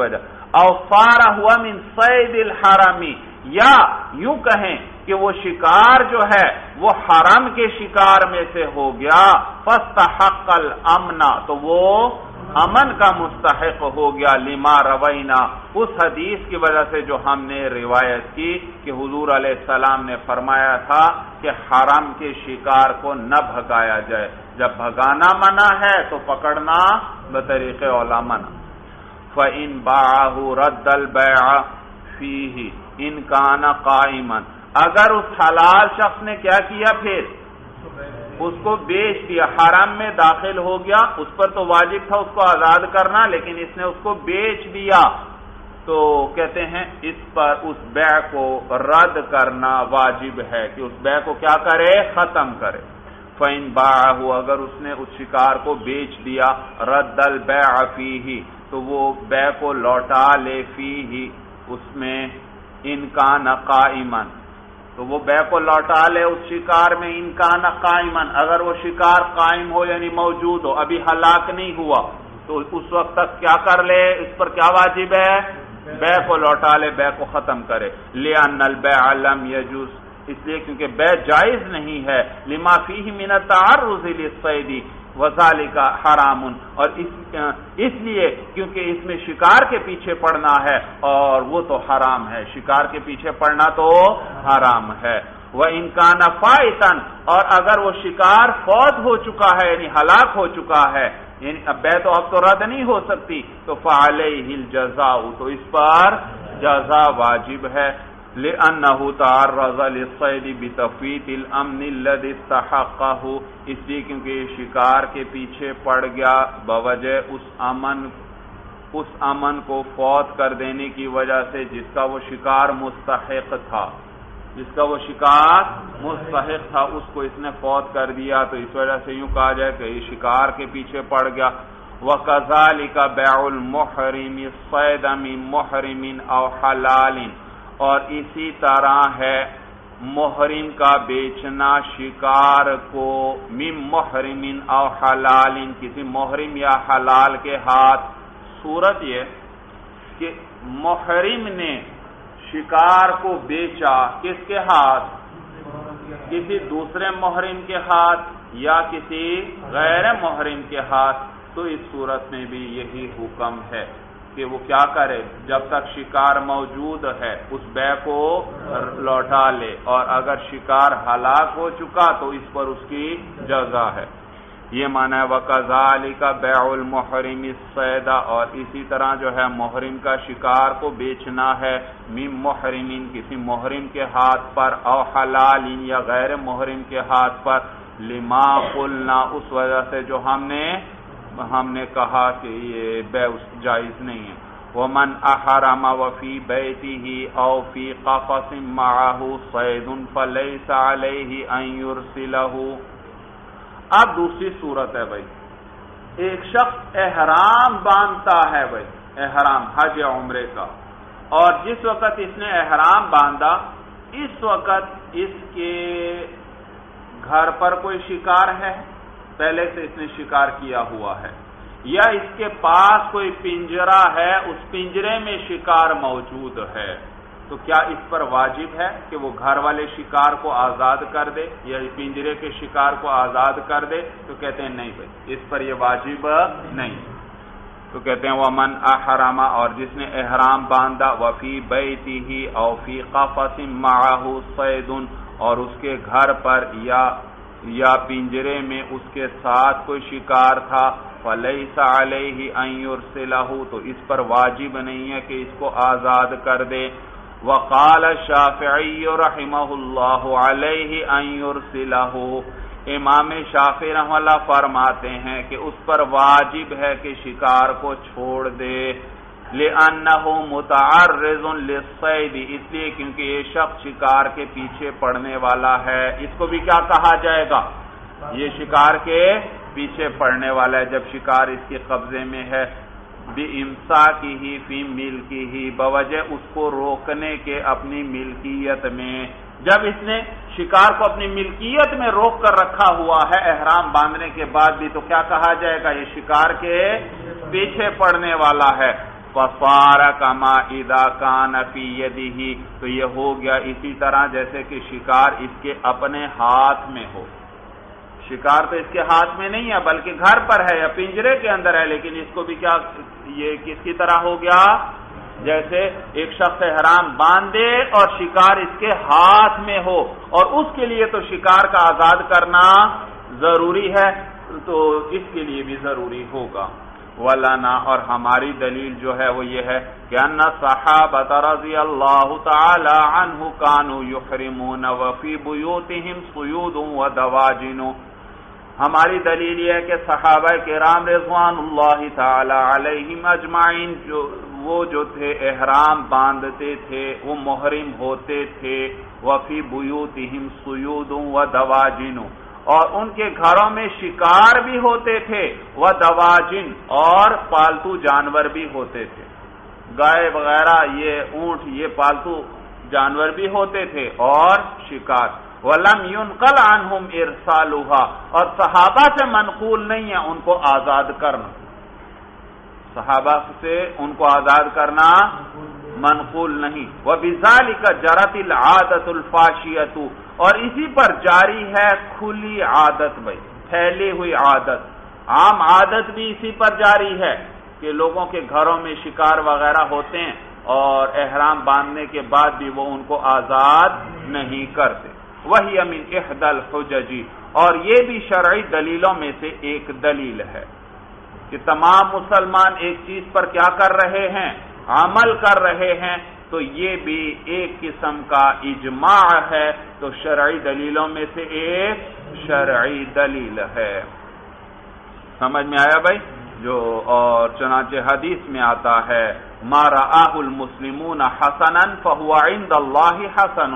او فارا ہوا من صید الحرمی، یا یوں کہیں کہ وہ شکار جو ہے وہ حرم کے شکار میں سے ہو گیا، فاستحق الامن، تو وہ امن کا مستحق ہو گیا، لما روینا، اس حدیث کی وجہ سے جو ہم نے روایت کی کہ حضور علیہ السلام نے فرمایا تھا کہ حرم کے شکار کو نہ بھگایا جائے، جب بھگانا منع ہے تو پکڑنا بطریق اولا منع۔ فَإِن بَاعَهُ رَدَّ الْبَيْعَ فِيهِ إِن كَانَ قَائِمًا، اگر اس حلال شخص نے کیا کیا، پھر اس کو بیچ دیا، حرم میں داخل ہو گیا، اس پر تو واجب تھا اس کو آزاد کرنا، لیکن اس نے اس کو بیچ دیا، تو کہتے ہیں اس پر اس بیع کو رد کرنا واجب ہے کہ اس بیع کو کیا کرے، ختم کرے۔ فَإِن بَاعَهُ، اگر اس نے اس شکار کو بیچ دیا، رد البیع فیہ، تو وہ بیع کو لوٹا لے، فیہ اس میں، ان کان قائما، تو وہ بیع کو لوٹا لے اس شکار میں، ان کان قائما، اگر وہ شکار قائم ہو یعنی موجود ہو، ابھی ہلاک نہیں ہوا، تو اس وقت تک کیا کر لے، اس پر کیا واجب ہے، بیع کو لوٹا لے، بیع کو ختم کرے۔ لِأَنَّ الْبَيْعَ لَمْ يَجُوزْ، اس لیے کیونکہ بیع جائز نہیں ہے، لِمَا فِيهِ مِنَ التَّعَرُّضِ لِلصَّيْدِ وَذَلِكَ حَرَامٌ، اور اس لیے کیونکہ اس میں شکار کے پیچھے پڑنا ہے اور وہ تو حرام ہے، شکار کے پیچھے پڑنا تو حرام ہے۔ وَإِن كَانَ فَائِتًا، اور اگر وہ شکار فوت ہو چکا ہے یعنی ہلاک ہو چکا ہے، یعنی اب بیع تو اب تو رد نہیں ہو سکتی، تو فَعَلَيْهِ الْجَزَاءُ، تو اس پر جزا واجب ہے، لِأَنَّهُ تَعَرَّضَ لِلصَّيْدِ بِتَفْوِيتِ الْأَمْنِ الَّذِي اسْتَحَقَّهُ، اس لیے کیونکہ یہ شکار کے پیچھے پڑ گیا بوجہ اس امن کو فوت کر دینے کی وجہ سے جس کا وہ شکار مستحق تھا، جس کا وہ شکار مستحق تھا، اس کو اس نے فوت کر دیا، تو اس وجہ سے یوں کہا جائے کہ یہ شکار کے پیچھے پڑ گیا۔ وَكَذَلِكَ بَيْعُ الْمُحْرِمِ الصَّيْدَ مِن مُحْرِمٍ أَوْ حَلَالٍ، اور اسی طرح ہے محرم کا بیچنا شکار کو، من محرم او حلال، کسی محرم یا حلال کے ہاتھ۔ صورت یہ کہ محرم نے شکار کو بیچا کس کے ہاتھ، کسی دوسرے محرم کے ہاتھ یا کسی غیر محرم کے ہاتھ، تو اس صورت میں بھی یہی حکم ہے کہ وہ کیا کرے، جب تک شکار موجود ہے اس بیع کو لوٹا لے، اور اگر شکار ہلاک ہو چکا تو اس پر اس کی جزا ہے۔ یہ معنی ہے وَكَذَلِكَ بَيْعُ الْمُحْرِمِ الصَّيْدَ، اور اسی طرح جو ہے محرم کا شکار کو بیچنا ہے، من محرم، کسی محرم کے ہاتھ پر، او حلال، یا غیر محرم کے ہاتھ پر، لما قلنا، اس وجہ سے جو ہم نے کہا کہ یہ بیع جائز نہیں ہے۔ وَمَنْ أَحْرَمَ وَفِي بَيْتِهِ أَوْ فِي قَفَصٍ مَعَهُ صَيْدٌ فَلَيْسَ عَلَيْهِ أَنْ يُرْسِلَهُ۔ اب دوسری صورت ہے بھائی، ایک شخص احرام باندھتا ہے بھائی، احرام حج یا عمرے کا، اور جس وقت اس نے احرام باندھا اس وقت اس کے گھر پر کوئی شکار ہے، پہلے سے اس نے شکار کیا ہوا ہے، یا اس کے پاس کوئی پنجرا ہے، اس پنجرے میں شکار موجود ہے، تو کیا اس پر واجب ہے کہ وہ گھر والے شکار کو آزاد کر دے یا پنجرے کے شکار کو آزاد کر دے؟ تو کہتے ہیں نہیں بھائی، اس پر یہ واجب نہیں۔ تو کہتے ہیں وَمَنْ أَحْرَمَ، اور جس نے احرام باندھا، وَفِي بَيْتِهِ أَوْ فِي قَفَصٍ مَعَهُ صَيْدٌ، اور اس کے گھر پر یا پنجرے میں اس کے ساتھ کوئی شکار تھا، فَلَيْسَ عَلَيْهِ أَن يُرْسِلَهُ، تو اس پر واجب نہیں ہے کہ اس کو آزاد کر دے۔ وَقَالَ الشَّافِعِيُّ رَحِمَهُ اللَّهُ عَلَيْهِ أَن يُرْسِلَهُ، امام شافعی رحمہ اللہ فرماتے ہیں کہ اس پر واجب ہے کہ شکار کو چھوڑ دے، لِأَنَّهُ مُتَعَرِّضٌ لِلصَّيْدِ، اس لیے کیونکہ یہ شخص شکار کے پیچھے پڑنے والا ہے۔ اس کو بھی کیا کہا جائے گا، یہ شکار کے پیچھے پڑنے والا ہے جب شکار اس کے قبضے میں ہے، بِإِمْسَاكِهِ فِي مِلْكِهِ، بوجہ اس کو روکنے کے اپنی ملکیت میں، جب اس نے شکار کو اپنی ملکیت میں روک کر رکھا ہوا ہے احرام باندھنے کے بعد بھی، تو کیا کہا جائے گا، یہ شکار کے پیچھے پڑنے والا ہے۔ فصار کما اذا کان فی یدہ، تو یہ ہو گیا اسی طرح جیسے کہ شکار اس کے اپنے ہاتھ میں ہو. شکار تو اس کے ہاتھ میں نہیں ہے بلکہ گھر پر ہے یا پنجرے کے اندر ہے، لیکن اس کو بھی کیا یہ کس کی طرح ہو گیا؟ جیسے ایک شخص احرام باندھے اور شکار اس کے ہاتھ میں ہو، اور اس کے لیے تو شکار کا آزاد کرنا ضروری ہے، تو اس کے لیے بھی ضروری ہوگا. وَلَنَا، اور ہماری دلیل جو ہے وہ یہ ہے کہ ان صحابہ رضی اللہ تعالی عنہ كانوا يحرمون وفي بيوتهم صيود ودواجن. ہماری دلیل یہ ہے کہ صحابہ کرام رضوان اللہ تعالی علیہم اجمعین جو تھے احرام باندھتے تھے، وہ محرم ہوتے تھے. وفی بیوتہم صیود ودواجن، اور ان کے گھروں میں شکار بھی ہوتے تھے، ودواجن، اور پالتو جانور بھی ہوتے تھے. گائے وغیرہ، یہ اونٹ، یہ پالتو جانور بھی ہوتے تھے اور شکار. وَلَمْ يُنْقَلْ عَنْهُمْ إِرْسَالُهَا، اور صحابہ سے منقول نہیں ہے ان کو آزاد کرنا. صحابہ سے ان کو آزاد کرنا منقول نہیں. وَبِذَلِكَ جَرَتِ الْعَادَةُ الْفَاشِيَةُ، اور اسی پر جاری ہے کھلی عادت، بھائی پھیلی ہوئی عادت، عام عادت بھی اسی پر جاری ہے کہ لوگوں کے گھروں میں شکار وغیرہ ہوتے ہیں اور احرام باندھنے کے بعد بھی وہ ان کو آزاد نہیں کرتے. وہی من احدى الحجج، اور یہ بھی شرعی دلیلوں میں سے ایک دلیل ہے کہ تمام مسلمان ایک چیز پر کیا کر رہے ہیں؟ عمل کر رہے ہیں، تو یہ بھی ایک قسم کا اجماع ہے، تو شرعی دلیلوں میں سے ایک شرعی دلیل ہے. سمجھ میں آیا بھائی؟ جو اور چنانچہ حدیث میں آتا ہے ما رآہ المسلمون حسنا فهو عند اللہ حسن،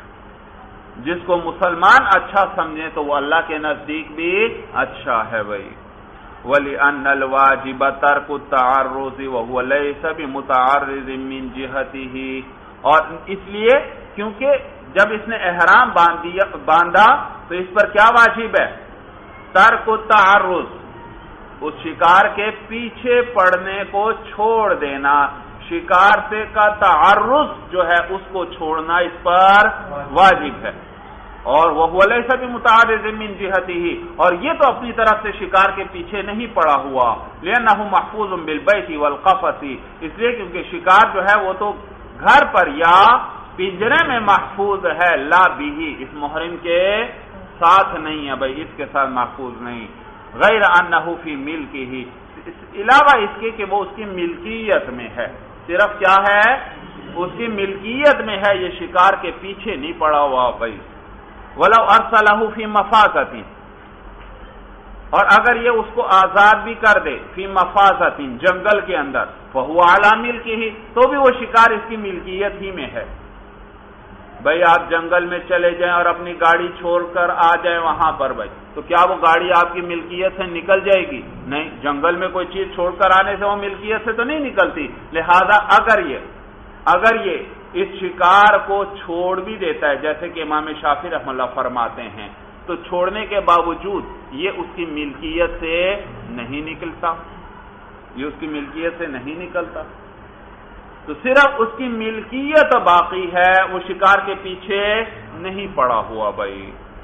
جس کو مسلمان اچھا سمجھے تو وہ اللہ کے نزدیک بھی اچھا ہے بھائی. وَلِأَنَّ الْوَاجِبَ تَرْكُ التَّعَرُّضِ وَهُوَ لَيْسَ بِمُتَعَرِّضٍ مِّن جِهَتِهِ، اور اس لیے کیونکہ جب اس نے احرام باندھا تو اس پر کیا واجب ہے؟ ترک التعرض، اس شکار کے پیچھے پڑنے کو چھوڑ دینا. شکار سے کا تعرض جو ہے اس کو چھوڑنا اس پر واجب ہے. اور وہ ليس بمتعرض من جهته، اور یہ تو اپنی طرف سے شکار کے پیچھے نہیں پڑا ہوا. لأنه محفوظ بالبيت والقفص، اس لیے کیونکہ شکار جو ہے وہ تو گھر پر یا پنجرے میں محفوظ ہے، لا به، اس محرم کے ساتھ نہیں ہے بھائی، اس کے ساتھ محفوظ نہیں. غیر انه فی ملکه، علاوہ اس کے کہ وہ اس کی ملکیت میں ہے. صرف کیا ہے؟ اس کی ملکیت میں ہے، یہ شکار کے پیچھے نہیں پڑا ہوا بھائی. وَلَوْ أَرْسَلَهُ فِي مَفَازَةٍ، اور اگر یہ اس کو آزاد بھی کر دے فی مفازۃ، جنگل کے اندر، فَهُوَ عَلَى مِلْكِهِ، تو بھی وہ شکار اس کی ملکیت ہی میں ہے. بھائی آپ جنگل میں چلے جائیں اور اپنی گاڑی چھوڑ کر آ جائیں وہاں پر بھائی، تو کیا وہ گاڑی آپ کی ملکیت سے نکل جائے گی؟ نہیں، جنگل میں کوئی چیز چھوڑ کر آنے سے وہ ملکیت سے تو نہیں نکلتی. لہذا اگر یہ اس شکار کو چھوڑ بھی دیتا ہے، جیسے کہ امام شافعی رحمہ اللہ فرماتے ہیں، تو چھوڑنے کے باوجود یہ اس کی ملکیت سے نہیں نکلتا، یہ اس کی ملکیت سے نہیں نکلتا، تو صرف اس کی ملکیت باقی ہے، وہ شکار کے پیچھے نہیں پڑا ہوا بھائی.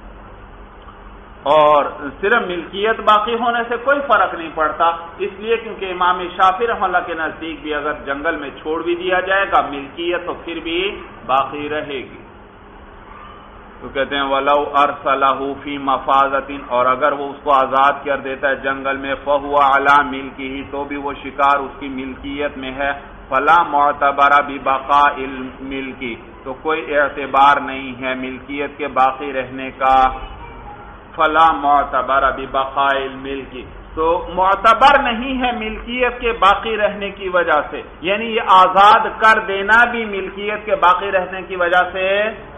اور صرف ملکیت باقی ہونے سے کوئی فرق نہیں پڑتا، اس لیے کیونکہ امام شافعی رحمہ اللہ کے نزدیک بھی اگر جنگل میں چھوڑ بھی دیا جائے گا ملکیت تو پھر بھی باقی رہے گی. تو کہتے ہیں وَلَوْ أَرْسَلَهُ فِي مَفَازَةٍ، اور اگر وہ اس کو آزاد کر دیتا ہے جنگل میں، فَهُوَ عَلَى مِلْكِهِ، تو بھی وہ شکار اس کی ملکیت میں ہے. فَلَا مُعْتَبَرَ بِبَقَاءِ الْمِلْكِ، تو کوئی اعتبار نہیں ہے ملکیت کے باقی رہنے کا. فلا معتبر ببقاء الملک، تو معتبر نہیں ہے ملکیت کے باقی رہنے کی وجہ سے، یعنی یہ آزاد کر دینا بھی ملکیت کے باقی رہنے کی وجہ سے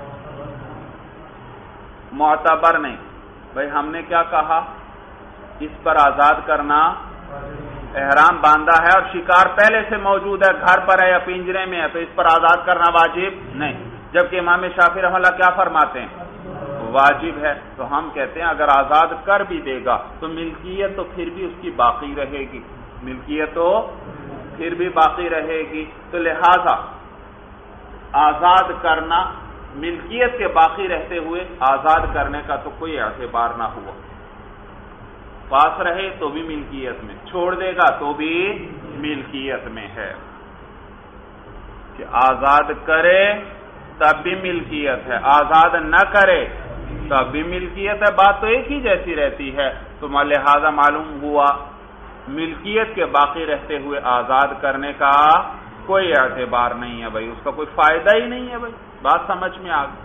معتبر نہیں. بھائی ہم نے کیا کہا؟ اس پر آزاد کرنا، احرام باندھا ہے اور شکار پہلے سے موجود ہے، گھر پر ہے یا پنجرے میں ہے، تو اس پر آزاد کرنا واجب نہیں. جبکہ امام شافعی رحمہ اللہ کیا فرماتے ہیں؟ واجب ہے. تو ہم کہتے ہیں اگر آزاد کر بھی دے گا تو ملکیت تو پھر بھی اس کی باقی رہے گی، ملکیت تو پھر بھی باقی رہے گی، تو لہذا آزاد کرنا ملکیت کے باقی رہتے ہوئے آزاد کرنے کا تو کوئی اعتبار نہ ہوا، پاس رہے تو بھی ملکیت میں، چھوڑ دے گا تو بھی ملکیت میں ہے، کہ آزاد کرے تب بھی ملکیت ہے، آزاد نہ کرے تب بھی ملکیت ہے، بات تو ایک ہی جیسی رہتی ہے، تو لہذا معلوم ہوا ملکیت کے باقی رہتے ہوئے آزاد کرنے کا کوئی اعتبار نہیں ہے بھائی، اس کا کوئی فائدہ ہی نہیں ہے بھائی، بات سمجھ میں آ گئی۔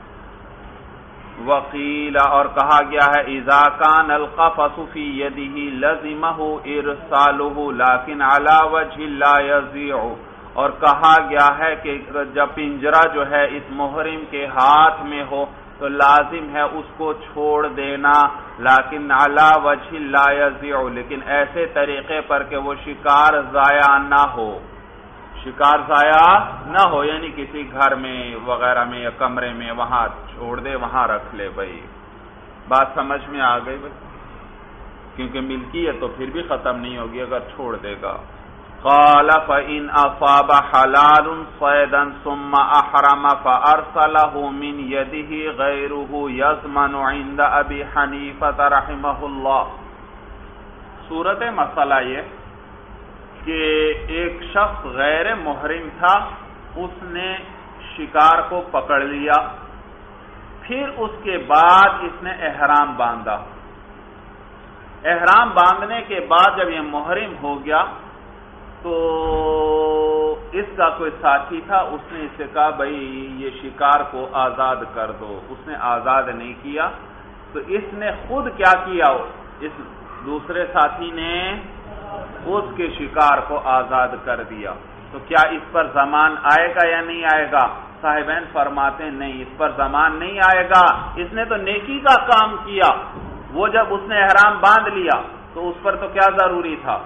وقیل، اور کہا گیا ہے اذا کان القفص فی یدہ لزمہ ارسالہ لیکن علی وجہ لا یضیع، اور کہا گیا ہے کہ جب پنجرا جو ہے اس محرم کے ہاتھ میں ہو تو لازم ہے اس کو چھوڑ دینا، لیکن علی وجہ لا یضیع، لیکن ایسے طریقے پر کہ وہ شکار ضائع نہ ہو، شکار ضائع نہ ہو، یعنی کسی گھر میں وغیرہ میں یا کمرے میں وہاں چھوڑ دے، وہاں رکھ لے بھائی، بات سمجھ میں آ گئی بھائی، کیونکہ ملکیت تو پھر بھی ختم نہیں ہوگی اگر چھوڑ دے گا۔ قال فإن أصاب حلال صيدا ثم أحرم فأرسله من يده غيره يضمن عند أبي حنيفة رحمه الله۔ صورت مسئلہ یہ کہ ایک شخص غیر محرم تھا، اس نے شکار کو پکڑ لیا، پھر اس کے بعد اس نے احرام باندھا، احرام باندھنے کے بعد جب یہ محرم ہو گیا تو اس کا کوئی ساتھی تھا، اس نے اس سے کہا بھائی یہ شکار کو آزاد کر دو، اس نے آزاد نہیں کیا، تو اس نے خود کیا کیا، اس دوسرے ساتھی نے اس کے شکار کو آزاد کر دیا، تو کیا اس پر ضمان آئے گا یا نہیں آئے گا؟ صاحبین فرماتے ہیں نہیں، اس پر ضمان نہیں آئے گا، اس نے تو نیکی کا کام کیا، وہ جب اس نے احرام باندھ لیا تو اس پر تو کیا ضروری تھا،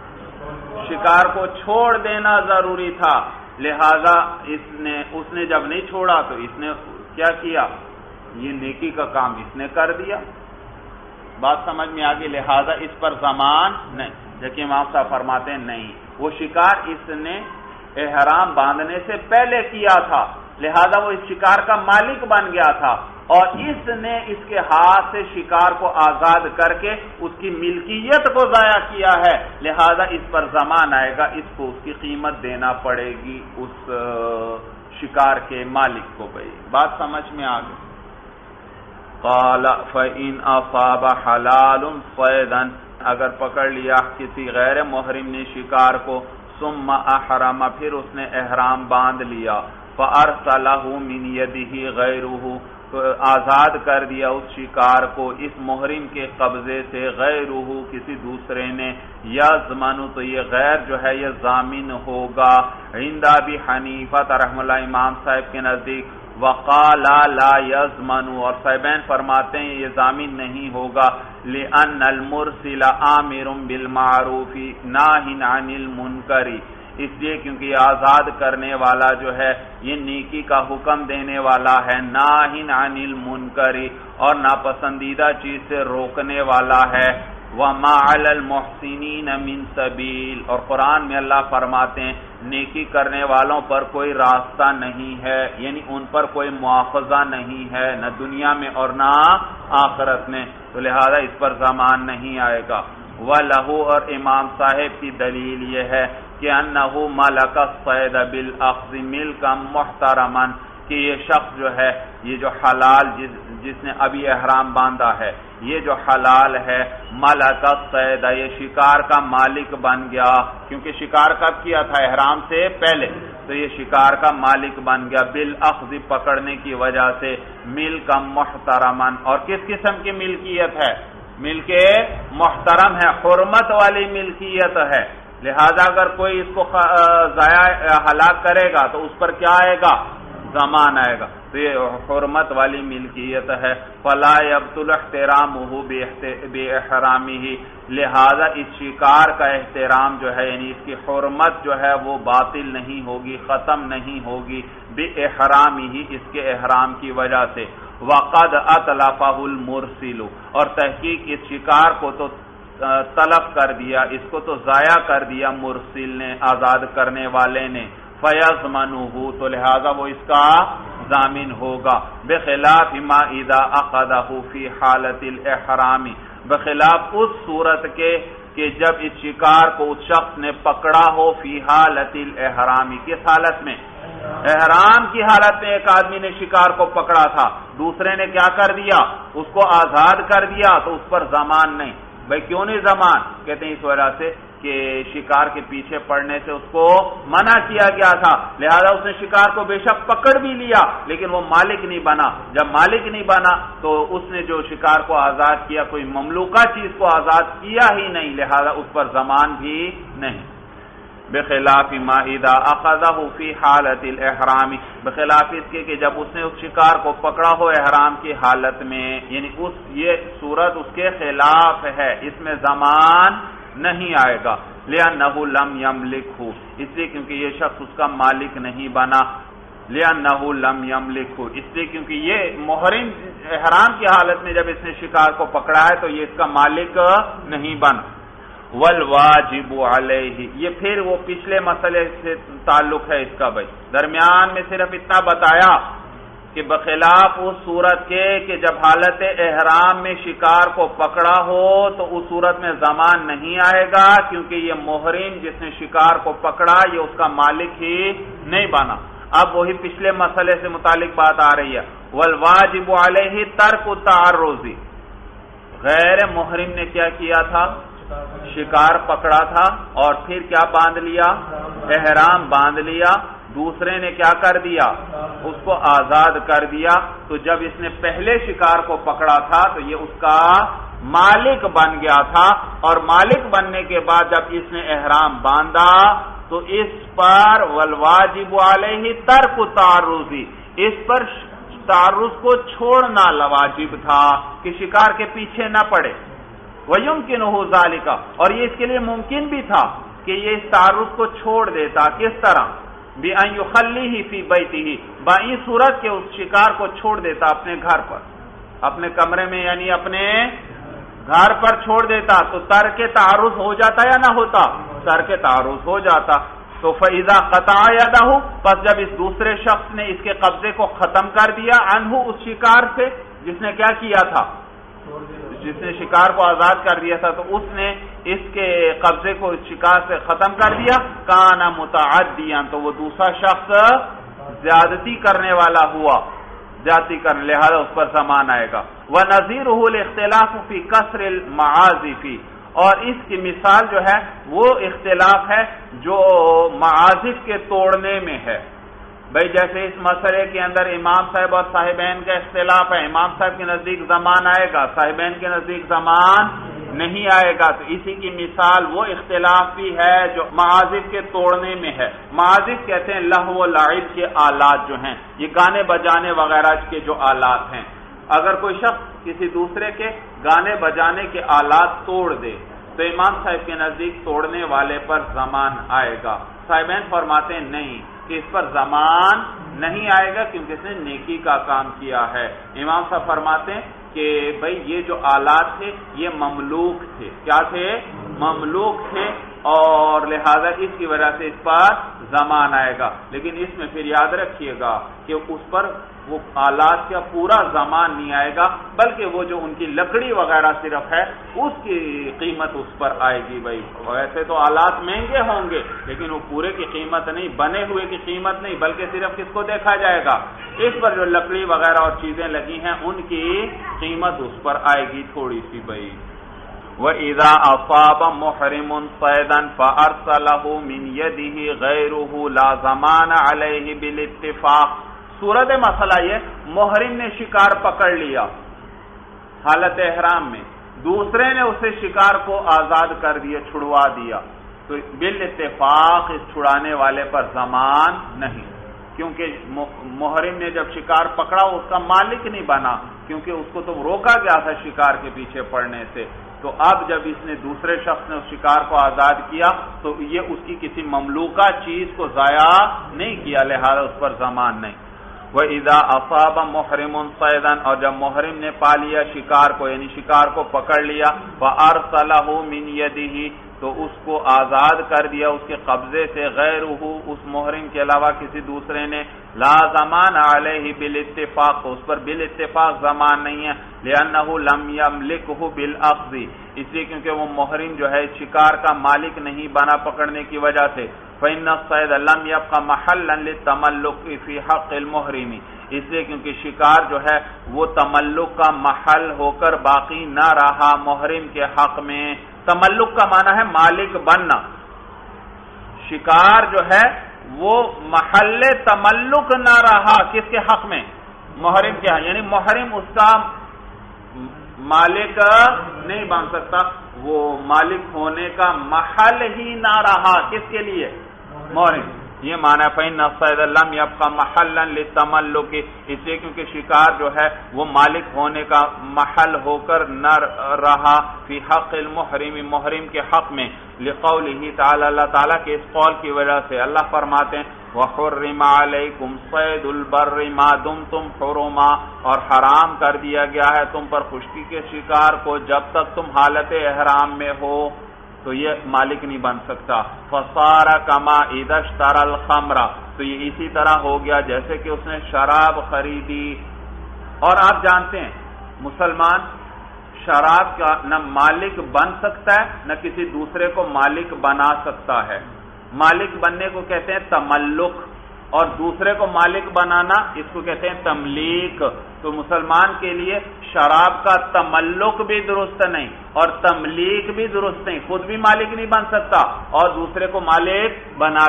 شکار کو چھوڑ دینا ضروری تھا، لہذا اس نے جب نہیں چھوڑا تو اس نے کیا کیا، یہ نیکی کا کام اس نے کر دیا، بات سمجھ میں آگئی، لہذا اس پر ضمان نہیں، لیکن امام صاحب فرماتے ہیں نہیں، وہ شکار اس نے احرام باندھنے سے پہلے کیا تھا، لہذا وہ اس شکار کا مالک بن گیا تھا، اور اس نے اس کے ہاتھ سے شکار کو آزاد کر کے اس کی ملکیت کو ضائع کیا ہے، لہذا اس پر ضمان آئے گا، اس کو اس کی قیمت دینا پڑے گی اس شکار کے مالک کو بھائی، بات سمجھ میں آ گئی۔ قال فإن أصاب حلال صيدا، اگر پکڑ لیا کسی غیر محرم نے شکار کو، ثم احرم، پھر اس نے احرام باندھ لیا، فأرسله من يده غيره، تو آزاد کر دیا اس شکار کو اس محرم کے قبضے سے، غیرہ کسی دوسرے نے، یضمن، تو یہ غیر جو ہے یہ ضامن ہوگا، عند ابی حنیفہ رحمہ اللہ امام صاحب کے نزدیک، وقال لا یضمن، اور صاحبین فرماتے ہیں یہ ضامن نہیں ہوگا، لأن المرسل آمر بالمعروف ناہ عن المنکر، اس لیے کیونکہ یہ آزاد کرنے والا جو ہے یہ نیکی کا حکم دینے والا ہے، ناہن عن المنکر، اور ناپسندیدہ چیز سے روکنے والا ہے، وما علی المحسنین من سبیل، اور قرآن میں اللہ فرماتے ہیں نیکی کرنے والوں پر کوئی راستہ نہیں ہے، یعنی ان پر کوئی مواخذہ نہیں ہے، نہ دنیا میں اور نہ آخرت میں، تو لہذا اس پر ضمان نہیں آئے گا۔ وَلَهُ، اور امام صاحب کی دلیل یہ ہے کہ انہو ملک الصید بالاخذ ملکا محترما، کہ یہ شخص جو ہے یہ جو حلال جس نے ابھی احرام باندھا ہے، یہ جو حلال ہے ملک الصید، یہ شکار کا مالک بن گیا، کیونکہ شکار کب کیا تھا، احرام سے پہلے، تو یہ شکار کا مالک بن گیا، بالاخذ، پکڑنے کی وجہ سے، ملکا محترما، اور کس قسم کی ملکیت ہے، ملک محترم ہے، حرمت والی ملکیت ہے، لہذا اگر کوئی اس کو ضائع ہلاک کرے گا تو اس پر کیا آئے گا، ضمان آئے گا، تو یہ حرمت والی ملکیت ہے، فلا یبطل احترامہ باحرامہ، لہذا اس شکار کا احترام جو ہے یعنی اس کی حرمت جو ہے وہ باطل نہیں ہوگی، ختم نہیں ہوگی، باحرامہ، اس کے احرام کی وجہ سے، وقد اتلفہ المرسل، اور تحقیق اس شکار کو تو تلف کر دیا، اس کو تو ضائع کر دیا مرسل نے، آزاد کرنے والے نے، فَيَضْمَنُهُ تو لہذا وہ اس کا ضامن ہوگا، بخلاف ما اذا اخذه فی حالت الاحرام، بخلاف اس صورت کے کہ جب اس شکار کو اس شخص نے پکڑا ہو فی حالت الاحرام، کس حالت میں؟ احرام کی حالت میں ایک آدمی نے شکار کو پکڑا تھا، دوسرے نے کیا کر دیا؟ اس کو آزاد کر دیا، تو اس پر ضمان نہیں۔ بھائی کیوں نہیں ضمان؟ کہتے ہیں اس وجہ سے کہ شکار کے پیچھے پڑنے سے اس کو منع کیا گیا تھا، لہذا اس نے شکار کو بے شک پکڑ بھی لیا لیکن وہ مالک نہیں بنا۔ جب مالک نہیں بنا تو اس نے جو شکار کو آزاد کیا کوئی مملوکہ چیز کو آزاد کیا ہی نہیں، لہذا اس پر ضمان بھی نہیں۔ بخلاف ما اذا اخذه فی حالت الاحرام، بخلاف اس کے کہ جب اس نے اس شکار کو پکڑا ہو احرام کی حالت میں، یعنی یہ صورت اس کے خلاف ہے، اس میں ضمان نہیں آئے گا، لأنه لم يملكه، اس لیے کیونکہ یہ شخص اس کا مالک نہیں بنا، لأنه لم يملكه، اس لیے کیونکہ یہ محرم احرام کی حالت میں جب اس نے شکار کو پکڑا ہے تو یہ اس کا مالک نہیں بنا۔ والواجب علیہ، یہ پھر وہ پچھلے مسئلے سے تعلق ہے اس کا، بھائی درمیان میں صرف اتنا بتایا کہ بخلاف اس صورت کے کہ جب حالت احرام میں شکار کو پکڑا ہو تو اس صورت میں ضمان نہیں آئے گا کیونکہ یہ محرم جس نے شکار کو پکڑا یہ اس کا مالک ہی نہیں بنا۔ اب وہی پچھلے مسئلے سے متعلق بات آ رہی ہے، والواجب علیہ ترک التعرض، غیر محرم نے کیا کیا تھا؟ شکار پکڑا تھا اور پھر کیا باندھ لیا؟ احرام باندھ لیا، دوسرے نے کیا کر دیا؟ اس کو آزاد کر دیا، تو جب اس نے پہلے شکار کو پکڑا تھا تو یہ اس کا مالک بن گیا تھا، اور مالک بننے کے بعد جب اس نے احرام باندھا تو اس پر والواجب علیہ ترک التعرض، اس پر تعرض کو چھوڑنا واجب تھا کہ شکار کے پیچھے نہ پڑے، وَيُمْكِنُهُ ذَلِكَ، اور یہ اس کے لیے ممکن بھی تھا کہ یہ اس تعرض کو چھوڑ دیتا، کس طرح؟ بِأَنْ يُخَلِّهِ فِي بَيْتِهِ، بائی صورت کے اس شکار کو چھوڑ دیتا اپنے گھر پر، اپنے کمرے میں، یعنی اپنے گھر پر چھوڑ دیتا تو ترک تعرض ہو جاتا یا نہ ہوتا؟ ترک تعرض ہو جاتا۔ تو فَإِذَا قَطَعَ يَدَهُ، پس جب اس دوسرے شخص نے اس کے قبضے کو ختم کر دیا، عنہ اس شکار سے جس نے کیا کیا تھا؟ جس نے شکار کو آزاد کر دیا تھا، تو اس نے اس کے قبضے کو اس شکار سے ختم کر دیا، کان متعدیاں، تو وہ دوسرا شخص زیادتی کرنے والا ہوا، زیادتی کرنے، لہذا اس پر ضمان آئے گا۔ وَنَظِيرُهُ الْاخْتِلَافُ فِي كَسْرِ الْمَعَازِفِ، اور اس کی مثال جو ہے وہ اختلاف ہے جو معازف کے توڑنے میں ہے۔ بھئی جیسے اس مسئلے کے اندر امام صاحب اور صاحبین کا اختلاف ہے، امام صاحب کے نزدیک زمان آئے گا، صاحبین کے نزدیک زمان نہیں آئے گا، تو اسی کی مثال وہ اختلاف بھی ہے جو معازف کے توڑنے میں ہے۔ معازف کہتے ہیں لہو و لعب کے آلات جو ہیں، یہ گانے بجانے وغیرہ کے جو آلات ہیں، اگر کوئی شخص کسی دوسرے کے گانے بجانے کے آلات توڑ دے تو امام صاحب کے نزدیک توڑنے والے پر زمان آئے گا۔ صاحبین فرماتے ہیں نہیں کہ اس پر زمان نہیں آئے گا کیونکہ اس نے نیکی کا کام کیا ہے۔ امام صاحب فرماتے ہیں کہ بھئی یہ جو آلات تھے یہ مملوک تھے، کیا تھے؟ مملوک تھے، اور لہذا اس کی وجہ سے اس پر زمان آئے گا، لیکن اس میں پھر یاد رکھیے گا کہ اس پر وہ آلات کا پورا زمان نہیں آئے گا، بلکہ وہ جو ان کی لکڑی وغیرہ صرف ہے اس کی قیمت اس پر آئے گی۔ بھائی ویسے تو آلات مہنگے ہوں گے لیکن وہ پورے کی قیمت نہیں، بنے ہوئے کی قیمت نہیں، بلکہ صرف کس کو دیکھا جائے گا؟ اس پر جو لکڑی وغیرہ اور چیزیں لگی ہیں ان کی قیمت اس پر آئے گی تھوڑی سی۔ بھائی وَإِذَا أَصَابَ مُحْرِمٌ صَيْدًا فَأَرْسَلَهُ مِنْ يَدِهِ غَيْرُهُ لَا زَمَانَ عَلَيْهِ بِالِاتِّفَاقِ، صورت مسئلہ یہ محرم نے شکار پکڑ لیا حالت احرام میں، دوسرے نے اسے شکار کو آزاد کر دیا، چھڑوا دیا، تو بالاتفاق اس چھڑانے والے پر ضمان نہیں، کیونکہ محرم نے جب شکار پکڑا اس کا مالک نہیں بنا، کیونکہ اس کو تو روکا گیا تھا شکار کے پیچھے پڑنے سے، تو اب جب اس نے دوسرے شخص نے اس شکار کو آزاد کیا تو یہ اس کی کسی مملوکہ چیز کو ضائع نہیں کیا، لہذا اس پر ضمان نہیں۔ وَإِذَا أَصَابَ مُحْرِمٌ صَيْدًا، اور جب محرم نے پا لیا شکار کو، یعنی شکار کو پکڑ لیا، فَأَرْسَلَهُ مِنْ يَدِهِ، تو اس کو آزاد کر دیا اس کے قبضے سے، غیرہ، اس محرم کے علاوہ کسی دوسرے نے، لا زمان علیہ بالاتفاق، تو اس پر بالاتفاق زمان نہیں ہے، لأنه لم يملكه بالأخذ، اس لیے کیونکہ وہ محرم جو ہے شکار کا مالک نہیں بنا پکڑنے کی وجہ سے، فإن الصيد لم يبق محلا للتملك في حق المحرم، اس لیے کیونکہ شکار جو ہے وہ تملک کا محل ہو کر باقی نہ رہا محرم کے حق میں۔ تملک کا معنی ہے مالک بننا، شکار جو ہے وہ محل تملک نہ رہا کس کے حق میں؟ محرم کے حق، یعنی محرم اس کا مالک نہیں بن سکتا، وہ مالک ہونے کا محل ہی نہ رہا کس کے لیے؟ محرم۔ یہ معنی فإن الصيد لم يبق محلا للتملك، اس لیے کیونکہ شکار جو ہے وہ مالک ہونے کا محل ہو کر نہ رہا فی حق المحرم، محرم کے حق میں، لقوله تعالی، اللہ تعالیٰ کے اس قول کی وجہ سے، اللہ فرماتے ہیں وَحُرِّمَ عَلَيْكُمْ صَيْدُ الْبَرِّ مَا دُمْتُمْ حُرُمًا، اور حرام کر دیا گیا ہے تم پر خشکی کے شکار کو جب تک تم حالت احرام میں ہو، تو یہ مالک نہیں بن سکتا۔ فَصَارَ كَمَا إِذَا اشْتَرَى الْخَمْرَ، تو یہ اسی طرح ہو گیا جیسے کہ اس نے شراب خریدی۔ اور آپ جانتے ہیں مسلمان شراب کا نہ مالک بن سکتا ہے نہ کسی دوسرے کو مالک بنا سکتا ہے۔ مالک بننے کو کہتے ہیں تملک، اور دوسرے کو مالک بنانا اس کو کہتے ہیں تملیک۔ تو مسلمان کے لیے شراب کا تملک بھی درست نہیں اور تملیک بھی درست نہیں، خود بھی مالک نہیں بن سکتا اور دوسرے کو مالک بنا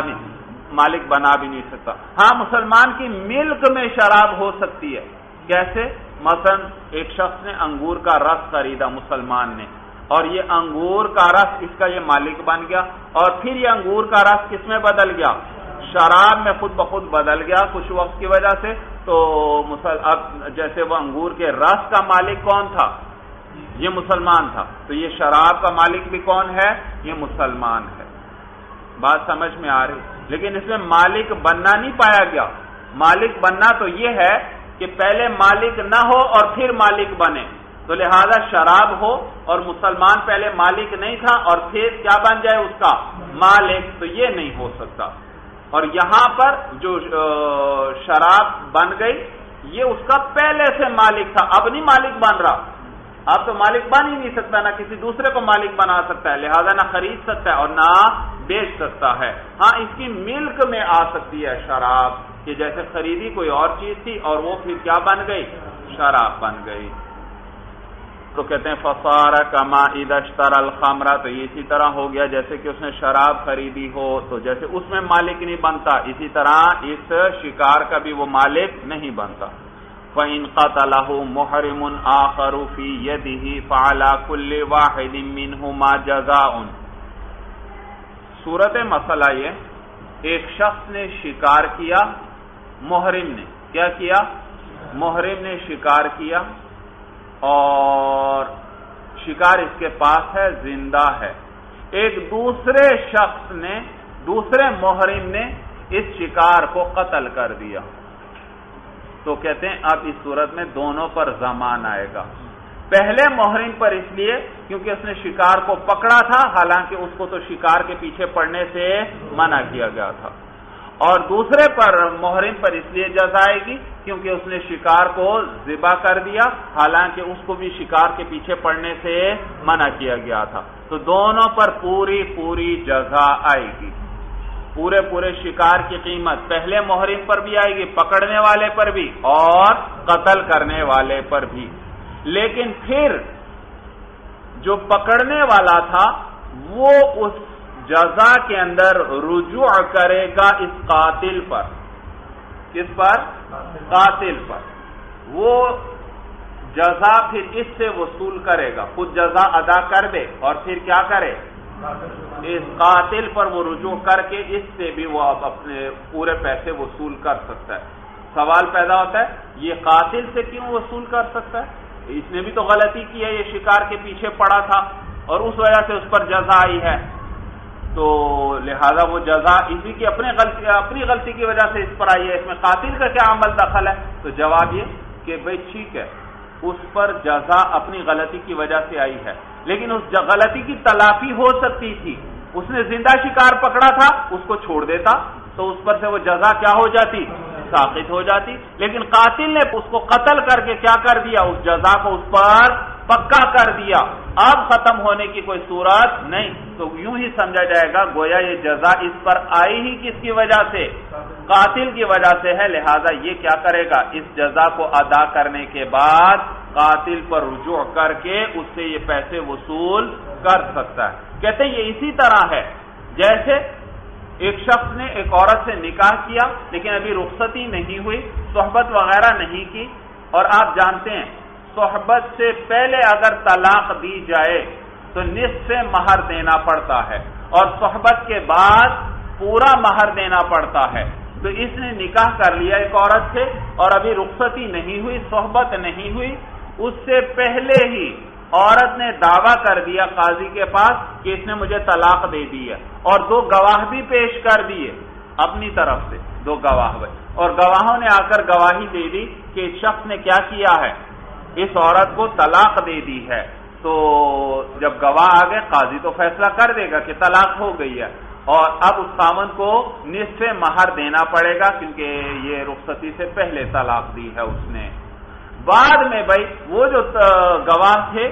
بھی نہیں سکتا۔ ہاں مسلمان کی ملک میں شراب ہو سکتی ہے، کیسے؟ مثلا ایک شخص نے انگور کا رس خریدا مسلمان نے، اور یہ انگور کا رس اس کا یہ مالک بن گیا، اور پھر یہ انگور کا رس کس میں بدل گیا؟ شراب میں خود بخود بدل گیا کچھ وقت کی وجہ سے۔ تو اب جیسے وہ انگور کے رس کا مالک کون تھا؟ یہ مسلمان تھا، تو یہ شراب کا مالک بھی کون ہے؟ یہ مسلمان ہے۔ بات سمجھ میں آ رہی؟ لیکن اس میں مالک بننا نہیں پایا گیا۔ مالک بننا تو یہ ہے کہ پہلے مالک نہ ہو اور پھر مالک بنے، تو لہذا شراب ہو اور مسلمان پہلے مالک نہیں تھا اور پھر کیا بن جائے اس کا مالک، تو یہ نہیں ہو سکتا۔ اور یہاں پر جو شراب بن گئی یہ اس کا پہلے سے مالک تھا، اب نہیں مالک بن رہا، اب تو مالک بن ہی نہیں سکتا، نہ کسی دوسرے کو مالک بنا سکتا ہے، لہذا نہ خرید سکتا ہے اور نہ بیچ سکتا ہے۔ ہاں اس کی ملک میں آ سکتی ہے شراب، کہ جیسے خریدی کوئی اور چیز تھی اور وہ پھر کیا بن گئی؟ شراب بن گئی۔ تو کہتے ہیں فصار کما اذا اشترى الخمر، تو یہ اسی طرح ہو گیا جیسے کہ اس نے شراب خریدی ہو، تو جیسے اس میں مالک نہیں بنتا اسی طرح اس شکار کا بھی وہ مالک نہیں بنتا۔ فَإِنْ قَتَلَهُ مُحْرِمٌ آخَرُ فِي يَدِهِ فَعَلَى كُلِّ وَاحِدٍ مِّنْهُمَا جَزَاءٌ۔ صورت مسئلہ یہ، ایک شخص نے شکار کیا، محرم نے کیا کیا؟ محرم نے شکار کیا اور شکار اس کے پاس ہے، زندہ ہے۔ ایک دوسرے شخص نے، دوسرے محرم نے اس شکار کو قتل کر دیا، تو کہتے ہیں اب اس صورت میں دونوں پر ضمان آئے گا۔ پہلے محرم پر اس لیے کیونکہ اس نے شکار کو پکڑا تھا، حالانکہ اس کو تو شکار کے پیچھے پڑنے سے منع کیا گیا تھا، اور دوسرے پر محرم پر اس لیے جزا آئے گی کیونکہ اس نے شکار کو ذبح کر دیا، حالانکہ اس کو بھی شکار کے پیچھے پڑنے سے منع کیا گیا تھا۔ تو دونوں پر پوری جزا آئے گی، پورے شکار کی قیمت پہلے محرم پر بھی آئے گی، پکڑنے والے پر بھی اور قتل کرنے والے پر بھی۔ لیکن پھر جو پکڑنے والا تھا وہ اس جزا کے اندر رجوع کرے گا اس قاتل پر۔ کس پر؟ قاتل پر۔ وہ جزا پھر اس سے وصول کرے گا، خود جزا ادا کر دے اور پھر کیا کرے؟ اس قاتل پر وہ رجوع کر کے اس سے بھی وہ اپنے پورے پیسے وصول کر سکتا ہے۔ سوال پیدا ہوتا ہے یہ قاتل سے کیوں وصول کر سکتا ہے؟ اس نے بھی تو غلطی کی ہے، یہ شکار کے پیچھے پڑا تھا اور اس وجہ سے اس پر جزا آئی ہے۔ تو لہذا وہ جزا اسی کی اپنی غلطی کی وجہ سے اس پر آئی ہے، اس میں قاتل کا کیا عمل دخل ہے؟ تو جواب یہ کہ بھئی ٹھیک ہے، اس پر جزا اپنی غلطی کی وجہ سے آئی ہے، لیکن اس غلطی کی تلافی ہو سکتی تھی۔ اس نے زندہ شکار پکڑا تھا، اس کو چھوڑ دیتا تو اس پر سے وہ جزا کیا ہو جاتی؟ ساقط ہو جاتی، لیکن قاتل نے اس کو قتل کر کے کیا کر دیا؟ اس جزا کو اس پر پکا کر دیا، اب ختم ہونے کی کوئی صورت نہیں۔ تو یوں ہی سمجھا جائے گا گویا یہ جزا اس پر آئی ہی کس کی وجہ سے؟ قاتل کی وجہ سے ہے، لہذا یہ کیا کرے گا؟ اس جزا کو ادا کرنے کے بعد قاتل پر رجوع کر کے اس سے یہ پیسے وصول کر سکتا ہے۔ کہتے ہیں یہ اسی طرح ہے جیسے ایک شخص نے ایک عورت سے نکاح کیا لیکن ابھی رخصتی نہیں ہوئی، صحبت وغیرہ نہیں کی، اور آپ جانتے ہیں صحبت سے پہلے اگر طلاق دی جائے تو نصف مہر دینا پڑتا ہے اور صحبت کے بعد پورا مہر دینا پڑتا ہے۔ تو اس نے نکاح کر لیا ایک عورت سے اور ابھی رخصتی نہیں ہوئی، صحبت نہیں ہوئی، اس سے پہلے ہی عورت نے دعویٰ کر دیا قاضی کے پاس کہ اس نے مجھے طلاق دے دی ہے، اور 2 گواہ بھی پیش کر دیے اپنی طرف سے، 2 گواہ ہوئے، اور گواہوں نے آ کر گواہی دے دی کہ اس شخص نے کیا کیا ہے؟ اس عورت کو طلاق دے دی ہے۔ تو جب گواہ آ گئے قاضی تو فیصلہ کر دے گا کہ طلاق ہو گئی ہے، اور اب اس خاوند کو نصف مہر دینا پڑے گا کیونکہ یہ رخصتی سے پہلے طلاق دی ہے اس نے۔ بعد میں بھائی وہ جو گواہ تھے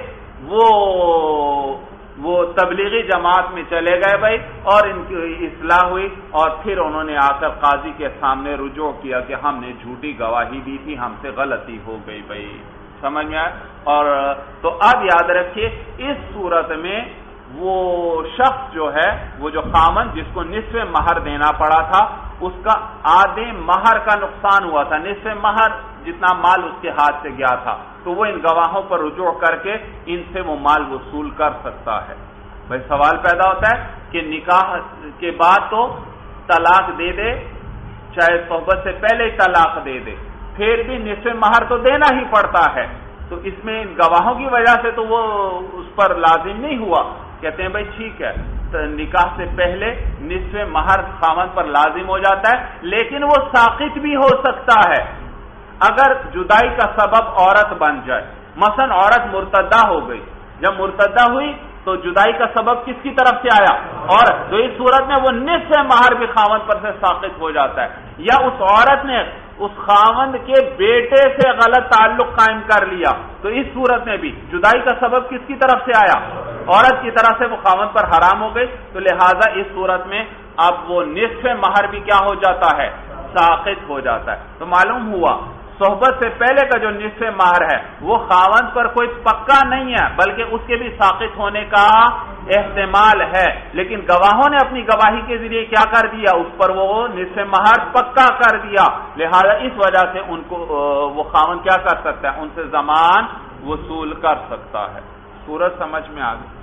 وہ تبلیغی جماعت میں چلے گئے بھائی، اور ان کی اصلاح ہوئی، اور پھر انہوں نے آ کر قاضی کے سامنے رجوع کیا کہ ہم نے جھوٹی گواہی دی تھی، ہم سے غلطی ہو گئی بھائی، سمجھ میں آیا؟ اور تو اب یاد رکھیے اس صورت میں وہ شخص جو ہے، وہ جو خامن جس کو نصف مہر دینا پڑا تھا، اس کا آدھے مہر کا نقصان ہوا تھا، نصف مہر جتنا مال اس کے ہاتھ سے گیا تھا، تو وہ ان گواہوں پر رجوع کر کے ان سے وہ مال وصول کر سکتا ہے۔ بھائی سوال پیدا ہوتا ہے کہ نکاح کے بعد تو طلاق دے دے، چاہے صحبت سے پہلے ہی طلاق دے دے، پھر بھی نصف مہر تو دینا ہی پڑتا ہے، تو اس میں ان گواہوں کی وجہ سے تو وہ اس پر لازم نہیں ہوا۔ کہتے ہیں بھائی ٹھیک ہے، نکاح سے پہلے نصف مہر خاوند پر لازم ہو جاتا ہے، لیکن وہ ساقط بھی ہو سکتا ہے اگر جدائی کا سبب عورت بن جائے۔ مثلا عورت مرتدہ ہو گئی، جب مرتدہ ہوئی تو جدائی کا سبب کس کی طرف سے آیا؟ عورت، تو اس صورت میں وہ نصف مہر بھی خاوند پر سے ساقط ہو جاتا ہے۔ یا اس عورت نے اس خاوند کے بیٹے سے غلط تعلق قائم کر لیا، تو اس صورت میں بھی جدائی کا سبب کس کی طرف سے آیا؟ عورت کی طرف سے، وہ خاوند پر حرام ہو گئی، تو لہذا اس صورت میں اب وہ نصف مہر بھی کیا ہو جاتا ہے؟ ساقط ہو جاتا ہے۔ تو معلوم ہوا صحبت سے پہلے کا جو نصف مہر ہے وہ خاوند پر کوئی پکا نہیں ہے، بلکہ اس کے بھی ساقط ہونے کا احتمال ہے، لیکن گواہوں نے اپنی گواہی کے ذریعے کیا کر دیا؟ اس پر وہ نصف مہر پکا کر دیا، لہذا اس وجہ سے ان کو وہ خاوند کیا کر سکتا ہے؟ ان سے ضمان وصول کر سکتا ہے۔ صورت سمجھ میں آ گئی؟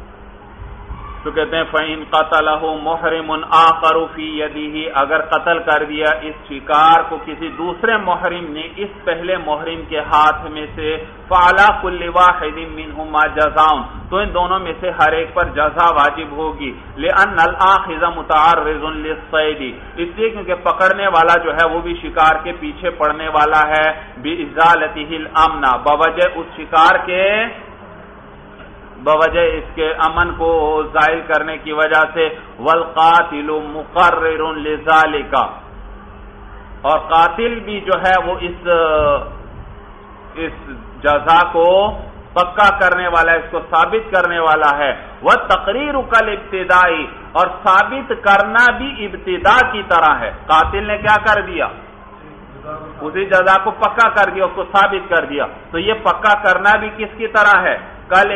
تو کہتے ہیں فَإِن قَتَلَهُ مُحْرِمٌ آخَرُ فِي يَدِهِ، اگر قتل کر دیا اس شکار کو کسی دوسرے محرم نے اس پہلے محرم کے ہاتھ میں سے، فَعَلَى كُلِّ وَاحِدٍ مِّنْهُمَا جَزَاءٌ، تو ان دونوں میں سے ہر ایک پر جزا واجب ہوگی، لِأَنَّ الْآخِذَ مُتَعَرِّضٌ لِلصَّيْدِ، اس لیے کیونکہ پکڑنے والا جو ہے وہ بھی شکار کے پیچھے پڑنے والا ہے، بِإِزَالَتِهِ الْأَمْنَ، بوجہ اس شکار کے، بوجہ اس کے امن کو زائل کرنے کی وجہ سے، والقاتل مقرر لذالک، اور قاتل بھی جو ہے وہ اس جزا کو پکا کرنے والا ہے، اس کو ثابت کرنے والا ہے، والتقریر کالابتدائی، اور ثابت کرنا بھی ابتدا کی طرح ہے۔ قاتل نے کیا کر دیا؟ اسی جزا کو پکا کر دیا، اس کو ثابت کر دیا، تو یہ پکا کرنا بھی کس کی طرح ہے؟ کل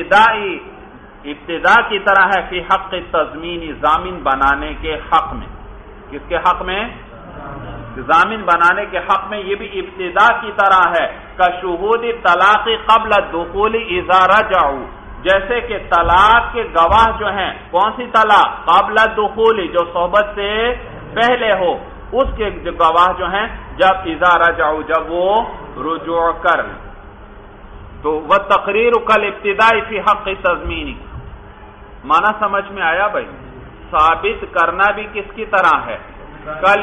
ابتدا کی طرح ہے، فی حق تضمین، ضامن بنانے کے حق میں۔ کس کے حق میں؟ ضامن بنانے کے حق میں، یہ بھی ابتدا کی طرح ہے۔ کشہود طلاق قبل الدخول اذا رجعوا، جیسے کہ طلاق کے گواہ جو ہیں، کون سی طلاق؟ قبل الدخول، جو صحبت سے پہلے ہو، اس کے گواہ جو ہیں جب اذا رجعوا، جب وہ رجوع کر، تو وہ تقریر کل ابتدائی فی حق تضمینی، معنی سمجھ میں آیا بھائی؟ ثابت کرنا بھی کس کی طرح ہے؟ کل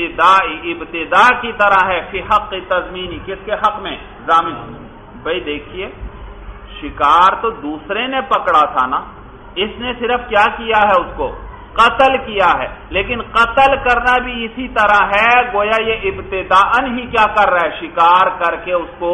ابتدا کی طرح ہے، فی حق تضمینی، کس کے حق میں؟ ضامن۔ بھائی دیکھیے، شکار تو دوسرے نے پکڑا تھا نا، اس نے صرف کیا کیا ہے؟ اس کو قتل کیا ہے، لیکن قتل کرنا بھی اسی طرح ہے، گویا یہ ابتداءً ہی کیا کر رہا ہے؟ شکار کر کے اس کو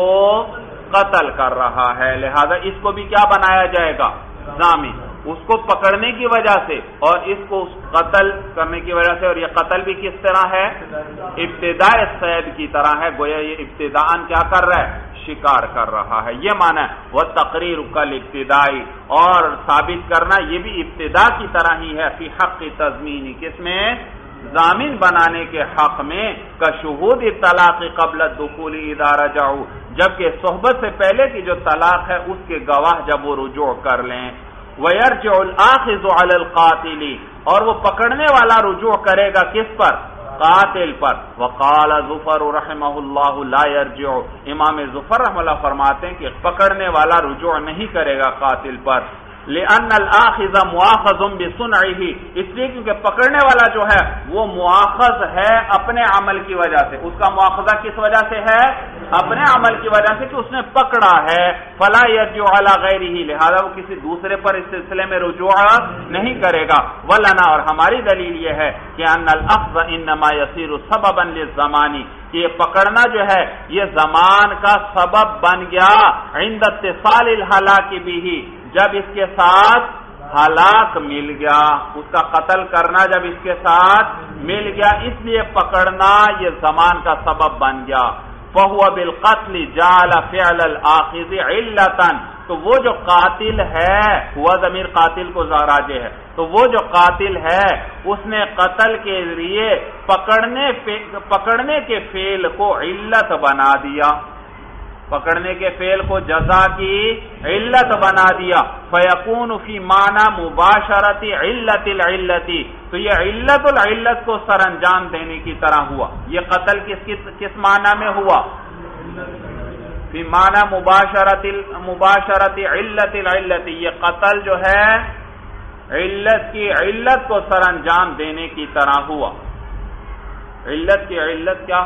قتل کر رہا ہے، لہذا اس کو بھی کیا بنایا جائے گا؟ ضامن۔ اس کو پکڑنے کی وجہ سے اور اس کو قتل کرنے کی وجہ سے، اور یہ قتل بھی کس طرح ہے؟ ابتداء صید کی طرح ہے، گویا یہ ابتداءً کیا کر رہا ہے؟ شکار کر رہا ہے، یہ معنی ہے۔ وہ تقریر کل ابتدائی، اور ثابت کرنا یہ بھی ابتدا کی طرح ہی ہے، فی حق تضمینی، کس میں؟ ضامن بنانے کے حق میں، کا شہود طلاق قبل الدخول اذا رجعوا، جبکہ صحبت سے پہلے کی جو طلاق ہے اس کے گواہ جب وہ رجوع کر لیں۔ وَيَرْجِعُ الْآخِذُ عَلَى الْقَاتِلِ، اور وہ پکڑنے والا رجوع کرے گا کس پر؟ قاتل پر۔ وقال ظفر رحمہ اللہ لا يرجع، امام ظفر رحمہ اللہ فرماتے ہیں کہ پکڑنے والا رجوع نہیں کرے گا قاتل پر، لأن الآخذ مؤاخذ بصنعه، اس لیے کیونکہ پکڑنے والا جو ہے وہ مؤاخذ ہے اپنے عمل کی وجہ سے، اس کا مؤاخذہ کس وجہ سے ہے؟ اپنے عمل کی وجہ سے کہ اس نے پکڑا ہے، فلا يرجع على غیرہ، لہذا وہ کسی دوسرے پر اس سلسلے میں رجوع نہیں کرے گا۔ ولنا، اور ہماری دلیل یہ ہے کہ ان الاخذ انما يصير سببا للزمان، کہ یہ پکڑنا جو ہے یہ زمان کا سبب بن گیا، عند اتصال الهلاك به، جب اس کے ساتھ ہلاک مل گیا، اس کا قتل کرنا جب اس کے ساتھ مل گیا، اس لیے پکڑنا یہ زمان کا سبب بن گیا۔ فَهُوَ بِالْقَتْلِ جَعَلَ فِعْلَ الْآخِذِ عِلَّةً، تو وہ جو قاتل ہے، ہوا ضمیر قاتل کو راجع ہے، تو وہ جو قاتل ہے اس نے قتل کے ذریعے پکڑنے کے فعل کو علت بنا دیا، پکڑنے کے فعل کو جزا کی علت بنا دیا۔ فیکون فی معنی مباشرت علت العلت، تو یہ علت العلت کو سر انجام دینے کی طرح ہوا۔ یہ قتل کس معنی میں ہوا؟ فی معنی مباشرت علت العلت، یہ قتل جو ہے علت کی علت کو سر انجام دینے کی طرح ہوا۔ علت کی علت کیا؟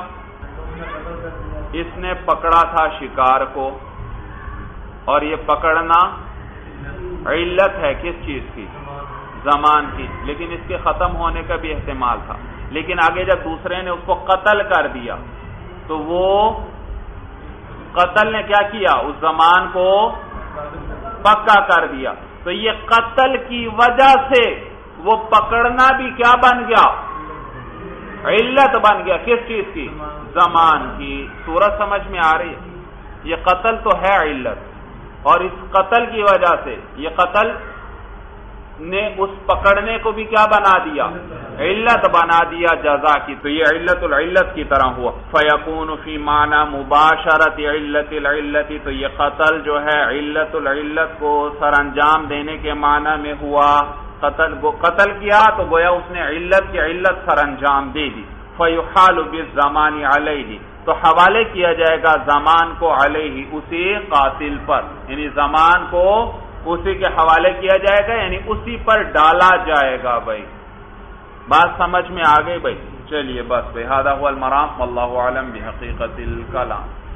اس نے پکڑا تھا شکار کو، اور یہ پکڑنا علت ہے کس چیز کی؟ زمان کی، لیکن اس کے ختم ہونے کا بھی احتمال تھا، لیکن آگے جب دوسرے نے اس کو قتل کر دیا تو وہ قتل نے کیا کیا؟ اس زمان کو پکا کر دیا، تو یہ قتل کی وجہ سے وہ پکڑنا بھی کیا بن گیا؟ علت بن گیا، کس چیز کی؟ زمان کی۔ صورت سمجھ میں آ رہی ہے؟ یہ قتل تو ہے علت، اور اس قتل کی وجہ سے یہ قتل نے اس پکڑنے کو بھی کیا بنا دیا؟ علت بنا دیا جزا کی، تو یہ علت العلت کی طرح ہوا۔ فیکون فی معنی مباشرت علت العلت، تو یہ قتل جو ہے علت العلت کو سر انجام دینے کے معنی میں ہوا۔ قتل کیا تو گویا اس نے علت کی علت سر انجام دے دی۔ فیحال بالزمان علیہ، تو حوالے کیا جائے گا زمان کو علیہ، اسی قاتل پر، یعنی زمان کو اسی کے حوالے کیا جائے گا، یعنی اسی پر ڈالا جائے گا۔ بھائی بات سمجھ میں آ گئی؟ بھائی چلیے بس، هذا هو المرام، واللہ اعلم بحقیقت الکلام۔